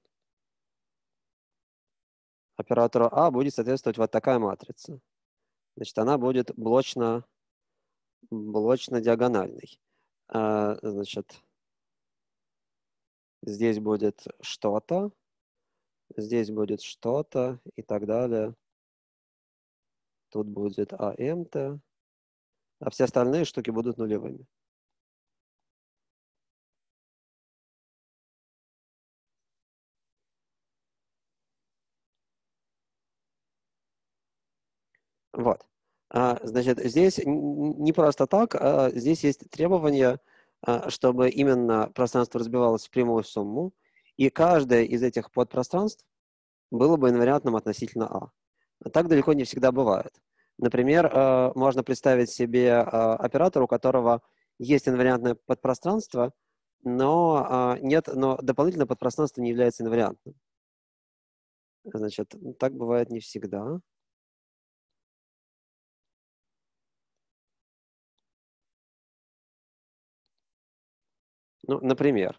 оператору А будет соответствовать вот такая матрица. Значит, она будет блочно-диагональной. Значит, здесь будет что-то, здесь будет что-то и так далее. Тут будет АМТ, а все остальные штуки будут нулевыми. Вот. Значит, здесь не просто так, здесь есть требование, чтобы именно пространство разбивалось в прямую сумму, и каждое из этих подпространств было бы инвариантным относительно А. Так далеко не всегда бывает. Например, можно представить себе оператор, у которого есть инвариантное подпространство, но дополнительное подпространство не является инвариантным. Значит, так бывает не всегда. Ну, например,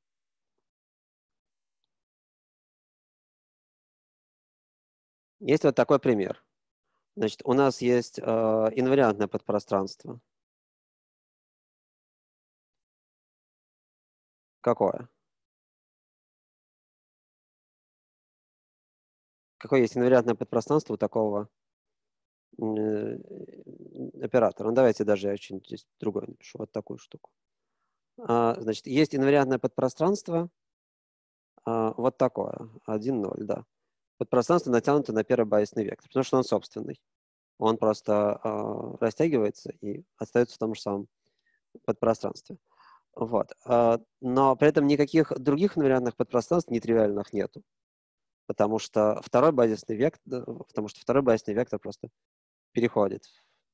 есть вот такой пример. Значит, у нас есть инвариантное подпространство. Какое? Какое есть инвариантное подпространство у такого оператора? Ну, давайте даже я что-нибудь здесь другое напишу, вот такую штуку. Значит, есть инвариантное подпространство, вот такое, 1, 0, да. Подпространство натянуто на первый базисный вектор, потому что он собственный. Он просто растягивается и остается в том же самом подпространстве. Вот. Но при этом никаких других инвариантных подпространств нетривиальных нету. Потому что второй базисный вектор просто переходит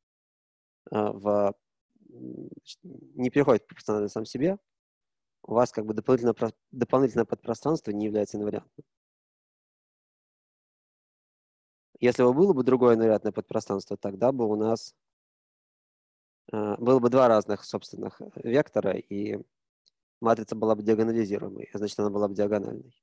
не переходит пропорционально сам себе. У вас как бы дополнительное подпространство не является инвариантным. Если бы было бы другое инвариантное подпространство, тогда бы у нас было бы два разных собственных вектора, и матрица была бы диагонализируемой, значит, она была бы диагональной.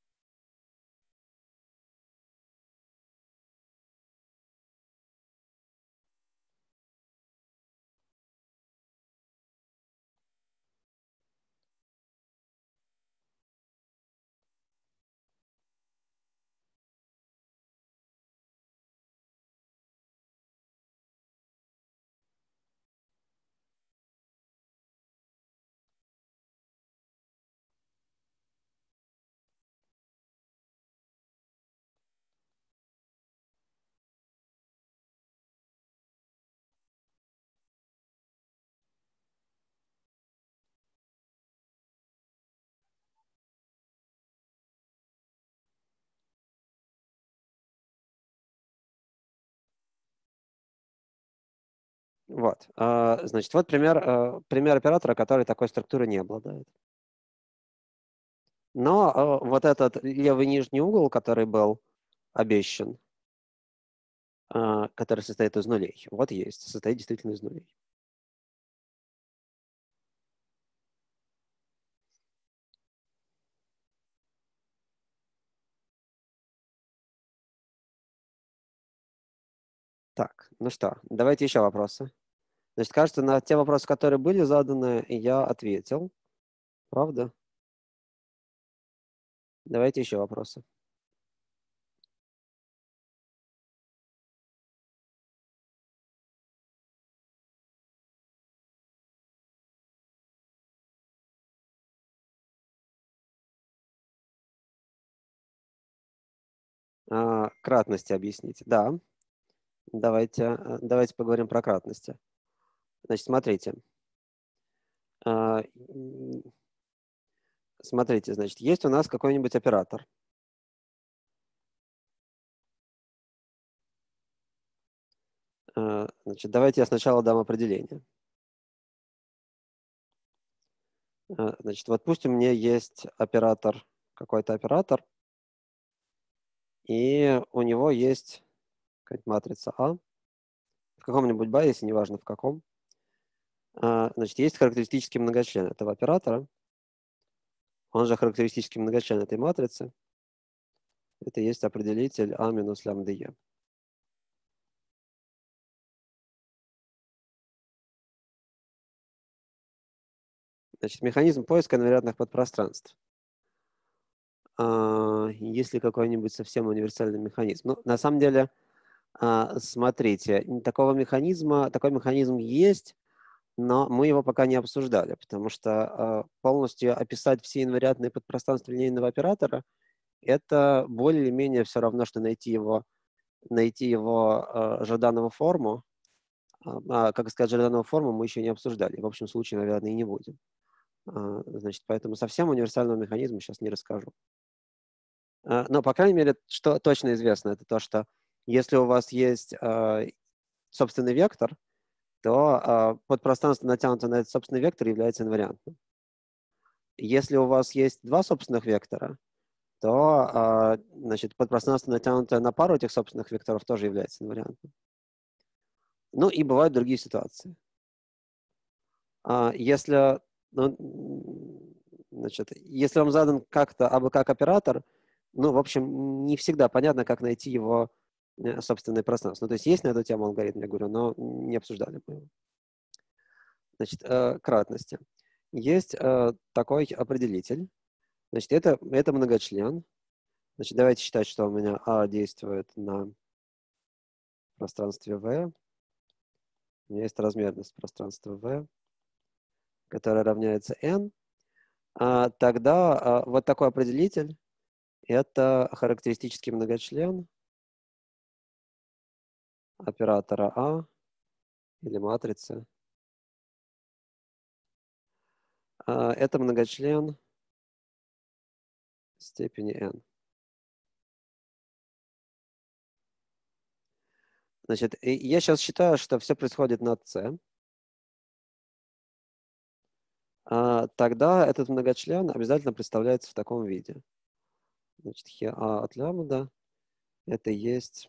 Вот. Значит, вот пример оператора, который такой структуры не обладает. Но вот этот левый нижний угол, который был обещан, который состоит из нулей, вот есть, состоит действительно из нулей. Так, ну что, давайте еще вопросы. Значит, кажется, на те вопросы, которые были заданы, я ответил. Правда? Давайте еще вопросы. Кратности объясните. Да, давайте поговорим про кратности. Значит, смотрите. Смотрите, значит, есть у нас какой-нибудь оператор. Значит, давайте я сначала дам определение. Значит, вот пусть у меня есть оператор, какой-то оператор, и у него есть какая-то матрица А в каком-нибудь байсе, неважно в каком. Значит, есть характеристический многочлен этого оператора, он же характеристический многочлен этой матрицы. Это есть определитель А минус лямбда Е. Значит, механизм поиска инвариантных подпространств. Есть ли какой-нибудь совсем универсальный механизм? Ну, на самом деле, смотрите, такой механизм есть, но мы его пока не обсуждали, потому что полностью описать все инвариантные подпространства линейного оператора это более или менее все равно, что найти его Жорданову форму. Как сказать, Жорданову форму мы еще не обсуждали. В общем случае, наверное, и не будем. Значит, поэтому совсем универсального механизма сейчас не расскажу. Но, по крайней мере, что точно известно, это то, что если у вас есть собственный вектор, то подпространство, натянутое на этот собственный вектор, является инвариантным. Если у вас есть два собственных вектора, то значит, подпространство, натянутое на пару этих собственных векторов, тоже является инвариантным. Ну и бывают другие ситуации. Если вам задан как-то абы как оператор, ну, в общем, не всегда понятно, как найти его собственное пространство. Ну, то есть на эту тему алгоритм, я говорю, но не обсуждали мы его. Значит, кратности. Есть такой определитель. Значит, это многочлен. Значит, давайте считать, что у меня А действует на пространстве V. У меня есть размерность пространства V, которая равняется N. Тогда вот такой определитель – это характеристический многочлен оператора А или матрицы. Это многочлен степени n. Значит, я сейчас считаю, что все происходит над C. Тогда этот многочлен обязательно представляется в таком виде. Значит, хе А от лямбда – это есть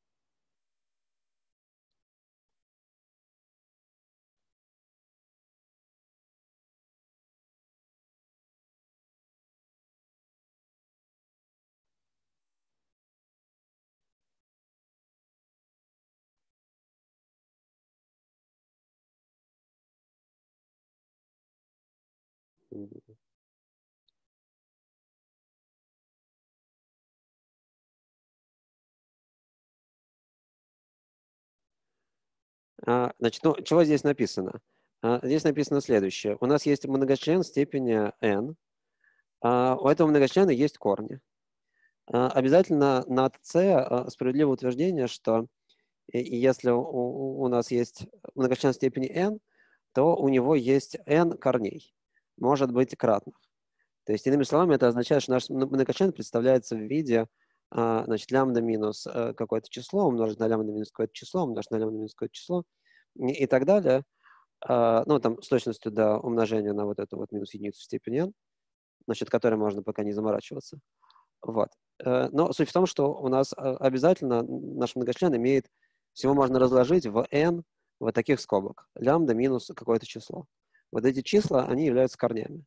значит, ну, чего здесь написано? Здесь написано следующее. У нас есть многочлен степени n. У этого многочлена есть корни. Обязательно над C справедливое утверждение, что если у нас есть многочлен степени n, то у него есть n корней. Может быть кратных. То есть, иными словами, это означает, что наш многочлен представляется в виде значит, лямбда минус какое-то число, умножить на лямбда минус какое-то число, умножить на лямбда минус какое-то число, и так далее. Ну, там с точностью до умножения на вот эту вот минус единицу в степени n, насчет которой можно пока не заморачиваться. Вот. Но суть в том, что у нас обязательно наш многочлен имеет, всего можно разложить в n вот таких скобок. Лямбда минус какое-то число. Вот эти числа, они являются корнями.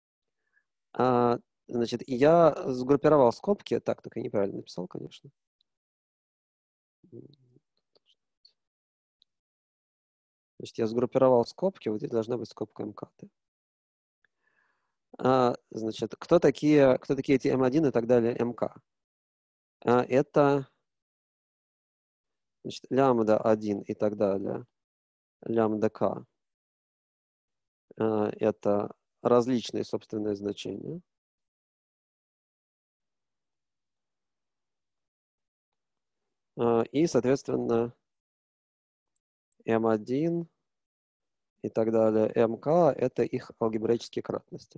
Значит, я сгруппировал скобки. Так, только я неправильно написал, конечно. Значит, я сгруппировал скобки. Вот здесь должна быть скобка МКТ. Значит, кто такие эти М1 и так далее МК? Это, значит, лямбда 1 и так далее, лямбда К. Это различные собственные значения. И, соответственно, М1 и так далее, МК – это их алгебраические кратности.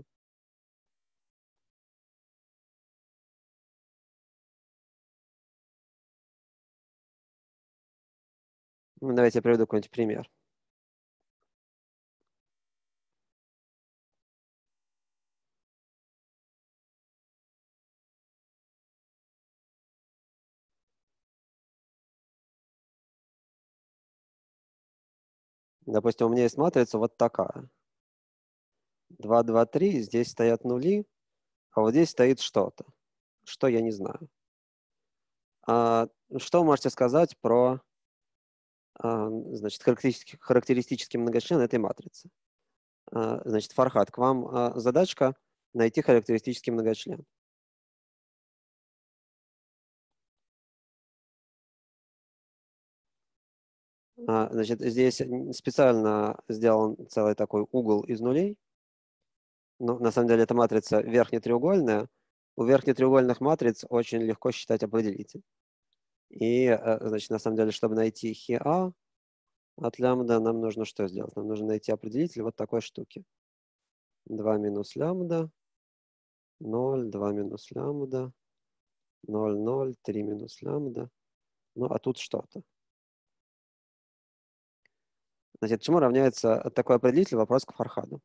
Ну, давайте я приведу какой-нибудь пример. Допустим, у меня есть матрица вот такая. 2, 2, 3, здесь стоят нули, а вот здесь стоит что-то. Что я не знаю. Что вы можете сказать про, значит, характеристический многочлен этой матрицы? Значит, Фархад, к вам задачка найти характеристический многочлен. Значит, здесь специально сделан целый такой угол из нулей. Но на самом деле эта матрица верхнетреугольная. У верхнетреугольных матриц очень легко считать определитель. И, значит, на самом деле, чтобы найти хи А от лямбда, нам нужно что сделать? Нам нужно найти определитель вот такой штуки. 2 минус лямбда, 0, 2 минус лямбда, 0, 0, 3 минус лямбда. Ну, а тут что-то. Значит, чему равняется такой определитель? Вопрос к Фархаду.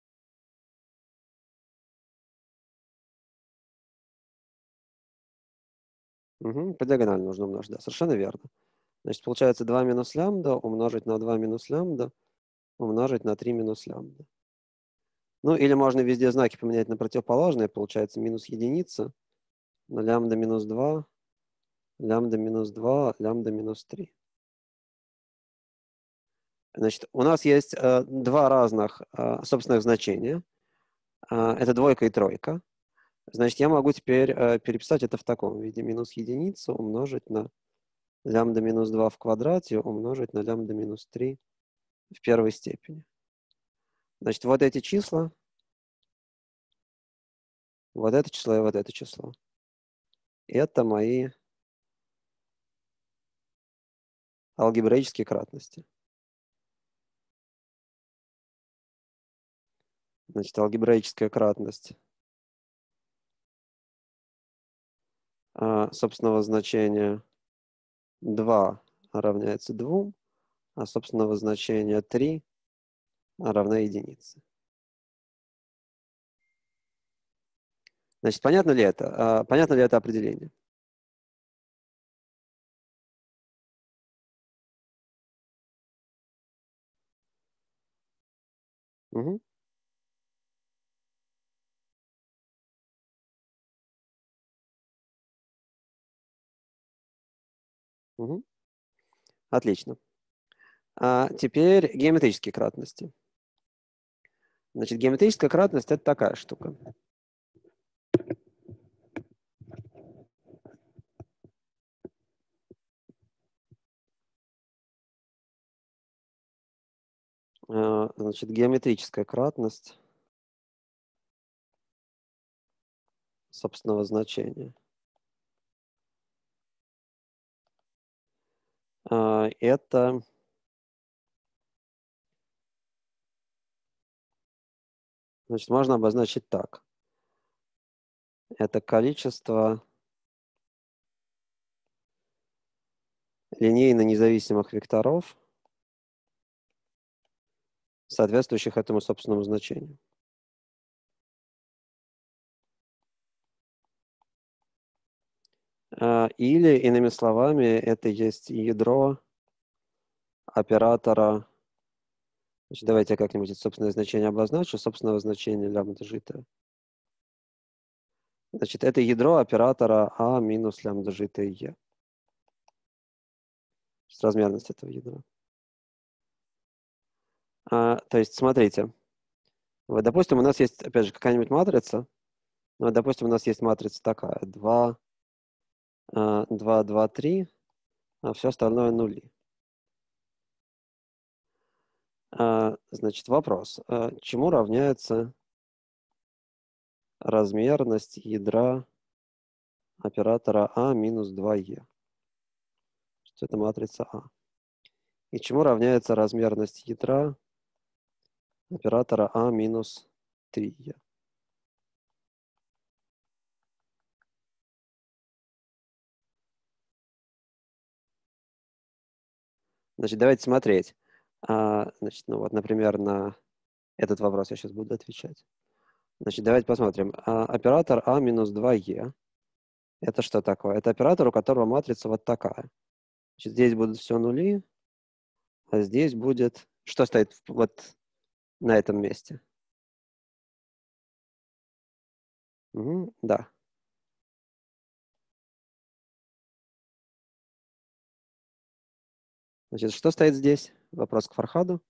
Угу, по диагонали нужно умножить, да, совершенно верно. Значит, получается 2 минус лямбда умножить на 2 минус лямбда умножить на 3 минус лямбда. Ну, или можно везде знаки поменять на противоположные. Получается минус единица на лямбда минус 2, лямбда минус 2, лямбда минус 3. Значит, у нас есть два разных собственных значения. Это двойка и тройка. Значит, я могу теперь переписать это в таком виде. Минус единица умножить на лямбда минус 2 в квадрате умножить на лямбда минус 3 в первой степени. Значит, вот эти числа, вот это число и вот это число. Это мои алгебраические кратности. Значит, алгебраическая кратность собственного значения 2 равняется 2, а собственного значения 3 равна единице. Значит, понятно ли это? Понятно ли это определение? Угу. Угу. Отлично. Теперь геометрические кратности. Значит, геометрическая кратность – это такая штука. Значит, геометрическая кратность собственного значения. Это значит, можно обозначить так. Это количество линейно независимых векторов соответствующих этому собственному значению. Или, иными словами, это есть ядро оператора. Значит, давайте я как-нибудь это собственное значение обозначу. Собственного значения лямбда житая. Значит, это ядро оператора А минус лямбда житая Е. Размерность этого ядра. То есть, смотрите. Вот, допустим, у нас есть, опять же, какая-нибудь матрица. Ну, допустим, у нас есть матрица такая. 2, 2, 2, 3, а все остальное нули. Значит, вопрос. Чему равняется размерность ядра оператора А минус 2Е? Что это матрица А. И чему равняется размерность ядра оператора А минус 3Е? Значит, давайте смотреть. Значит, ну вот, например, на этот вопрос я сейчас буду отвечать. Значит, давайте посмотрим. Оператор А минус 2Е. Это что такое? Это оператор, у которого матрица вот такая. Значит, здесь будут все нули, а здесь будет... Что стоит вот на этом месте? Угу, да. Значит, что стоит здесь? Вопрос к Фархаду.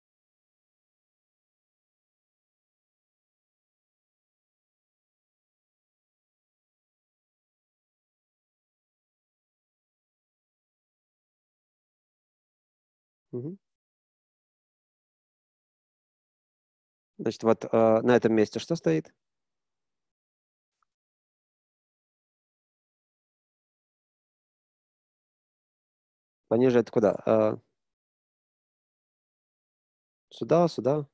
Угу. Значит, вот на этом месте что стоит? Пониже это куда? Сюда, сюда.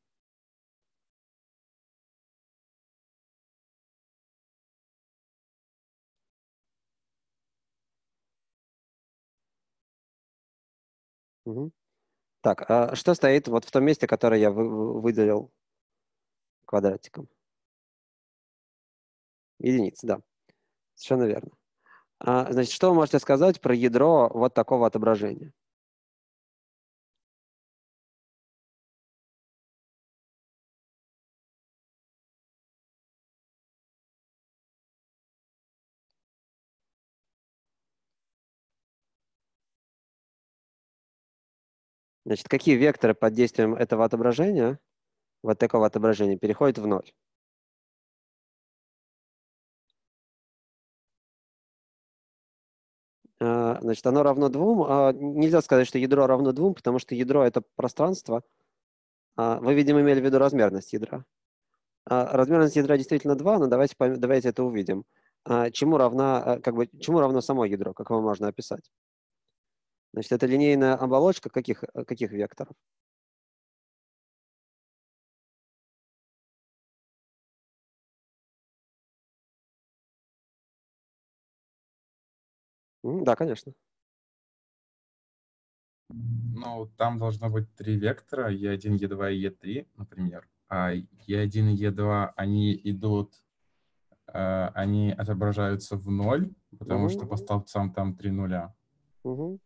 Угу. Так, что стоит вот в том месте, которое я выделил квадратиком? Единица, да. Совершенно верно. Значит, что вы можете сказать про ядро вот такого отображения? Значит, какие векторы под действием этого отображения, вот такого отображения, переходят в ноль? Значит, оно равно 2. Нельзя сказать, что ядро равно 2, потому что ядро — это пространство. Вы, видимо, имели в виду размерность ядра. Размерность ядра действительно 2, но давайте это увидим. Чему равно само ядро, как его можно описать? Значит, это линейная оболочка каких векторов? Да, конечно. Ну, там должно быть 3 вектора, E1, E2 и E3, например. А E1 и E2, они отображаются в 0, потому что по столбцам там 3 нуля. Угу.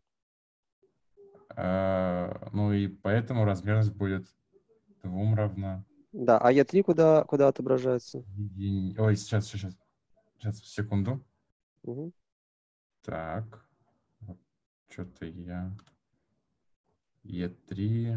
Ну и поэтому размерность будет 2 равна. Да, а Е3 куда отображается? Ой, сейчас, секунду. Угу. Так, что-то я... Е3...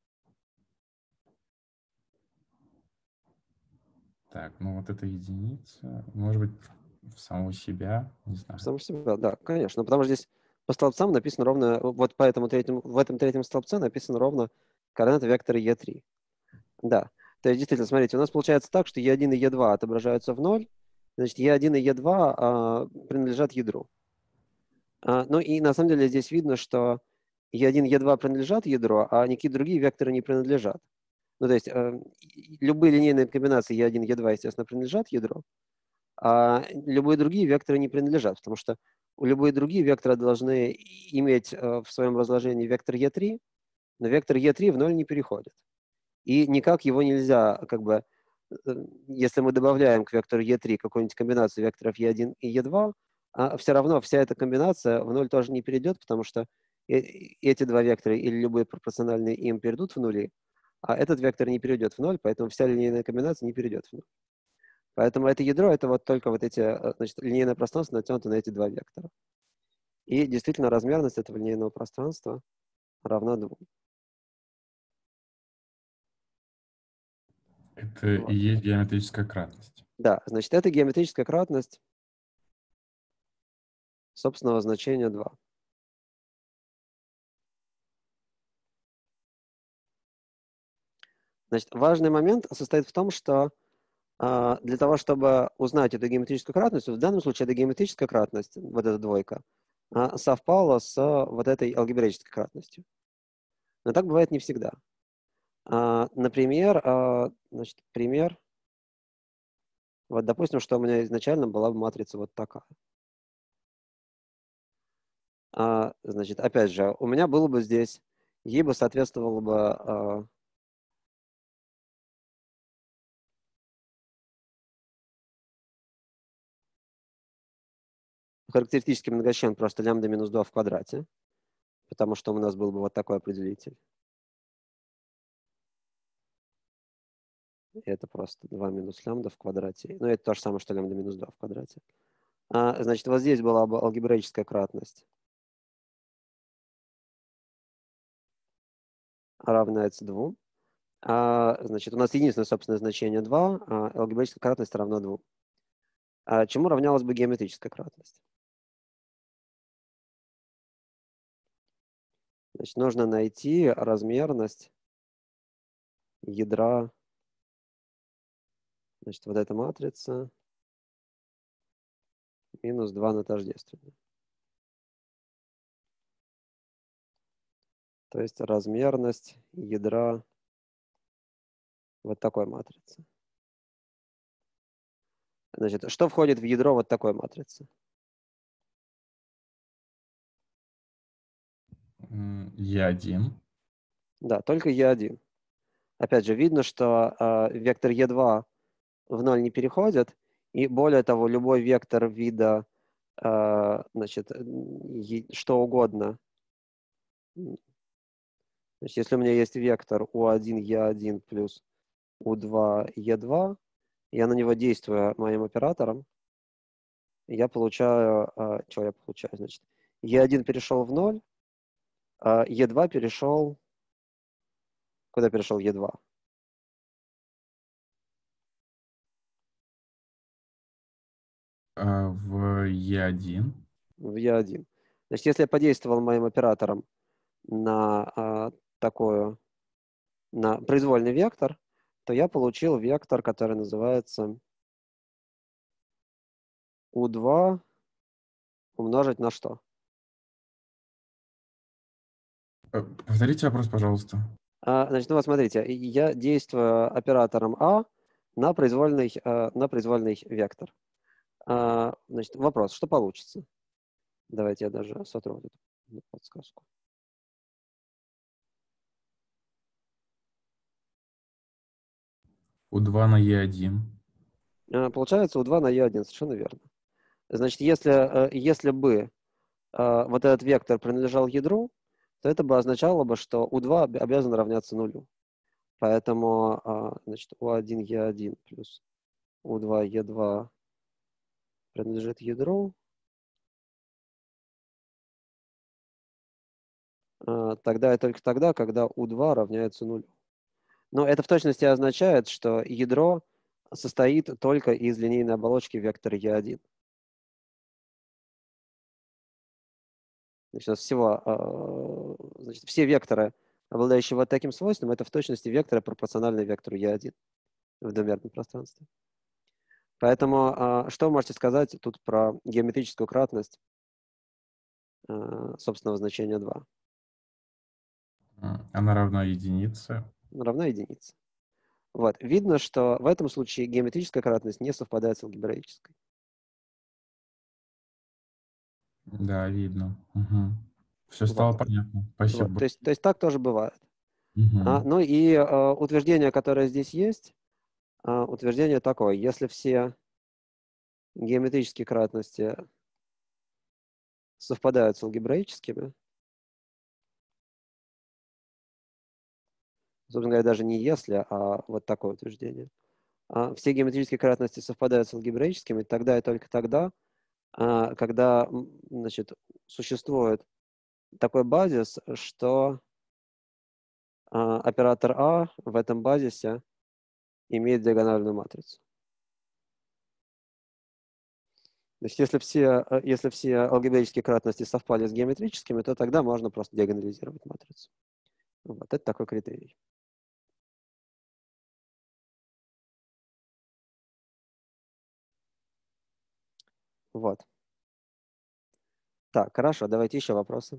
Так, ну вот эта единица, может быть, в саму себя, не знаю. Сам себя, да, конечно. Потому что здесь по столбцам написано ровно, вот в этом третьем столбце написано ровно координаты вектора Е3. Да, то есть действительно, смотрите, у нас получается так, что Е1 и Е2 отображаются в 0, значит, Е1 и Е2 принадлежат ядру. Ну и на самом деле здесь видно, что Е1 и Е2 принадлежат ядру, а никакие другие векторы не принадлежат. Ну, то есть любые линейные комбинации Е1 и Е2, естественно, принадлежат ядру, а любые другие векторы не принадлежат, потому что любые другие векторы должны иметь в своем разложении вектор Е3, но вектор Е3 в 0 не переходит. И никак его нельзя, как бы, если мы добавляем к вектору E3 какую-нибудь комбинацию векторов E1 и E2, все равно вся эта комбинация в ноль тоже не перейдет, потому что эти два вектора или любые пропорциональные им перейдут в нули, а этот вектор не перейдет в ноль, поэтому вся линейная комбинация не перейдет в ноль. Поэтому это ядро, это вот только вот эти, значит, линейное пространство натянуто на эти два вектора. И действительно размерность этого линейного пространства равна 2. Это и есть геометрическая кратность. Да, значит, это геометрическая кратность собственного значения 2. Значит, важный момент состоит в том, что для того, чтобы узнать эту геометрическую кратность, в данном случае эта геометрическая кратность, вот эта двойка, совпала с вот этой алгебраической кратностью. Но так бывает не всегда. Например, значит, пример. Вот, допустим, что у меня изначально была бы матрица вот такая. Значит, опять же, у меня было бы здесь, ей бы соответствовало бы характеристический многочлен просто лямбда минус 2 в квадрате, потому что у нас был бы вот такой определитель. Это просто 2 минус лямбда в квадрате. Ну, это то же самое, что лямбда минус 2 в квадрате. Значит, вот здесь была бы алгебраическая кратность равняется 2. Значит, у нас единственное собственное значение 2, алгебраическая кратность равна 2. Чему равнялась бы геометрическая кратность? Значит, нужно найти размерность ядра, значит, вот эта матрица минус 2 на тождественную. То есть размерность ядра вот такой матрицы. Значит, что входит в ядро вот такой матрицы? Е1. Да, только Е1. Опять же, видно, что вектор Е2 в ноль не переходит, и более того, любой вектор вида, значит, что угодно. Значит, если у меня есть вектор U1, E1 плюс U2, E2, я на него действую моим оператором, я получаю, что я получаю, значит, E1 перешел в ноль, а E2 перешел, куда перешел E2? В Е1. В E1. Значит, если я подействовал моим оператором на на произвольный вектор, то я получил вектор, который называется U2 умножить на что? Повторите вопрос, пожалуйста. Значит, ну вот смотрите, я действую оператором на произвольный вектор. Значит, вопрос, что получится? Давайте я даже сотру вот эту подсказку. У2 на Е1. Получается U2 на E1, совершенно верно. Значит, если бы вот этот вектор принадлежал ядру, то это бы означало бы, что U2 обязан равняться нулю. Поэтому, значит, U1 E1 плюс U2 E2 принадлежит ядру. Тогда и только тогда, когда U2 равняется нулю. Но это в точности означает, что ядро состоит только из линейной оболочки вектора E1. Значит, значит, все векторы, обладающие вот таким свойством, это в точности векторы, пропорциональные вектору E1 в двумерном пространстве. Поэтому что вы можете сказать тут про геометрическую кратность собственного значения 2? Она равна единице. Равна единице. Вот. Видно, что в этом случае геометрическая кратность не совпадает с алгебраической. Да, видно. Угу. Все стало Вот. понятно. Спасибо. Вот. То есть так тоже бывает. Мгм. Ну и утверждение, которое здесь есть, утверждение такое. Если все геометрические кратности совпадают с алгебраическими, собственно говоря, даже не если, а вот такое утверждение. Все геометрические кратности совпадают с алгебраическими, тогда и только тогда, когда значит, существует такой базис, что оператор А в этом базисе имеет диагональную матрицу. Значит, если все алгебраические кратности совпали с геометрическими, то тогда можно просто диагонализировать матрицу. Вот это такой критерий. Вот. Так, хорошо, давайте еще вопросы.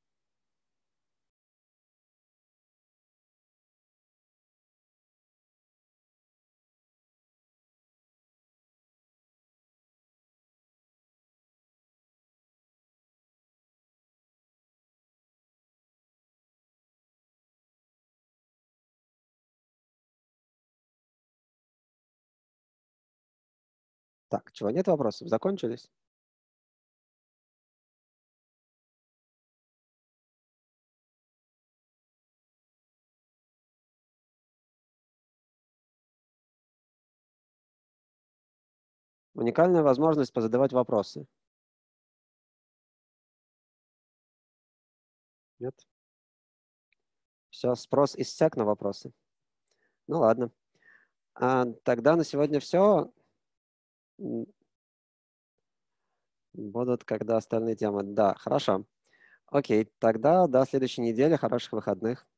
Так, чего, нет вопросов? Закончились? Уникальная возможность позадавать вопросы. Нет? Все, спрос иссяк на вопросы. Ну ладно. Тогда на сегодня все. Будут, когда остальные темы. Да, хорошо. Окей, тогда до следующей недели. Хороших выходных.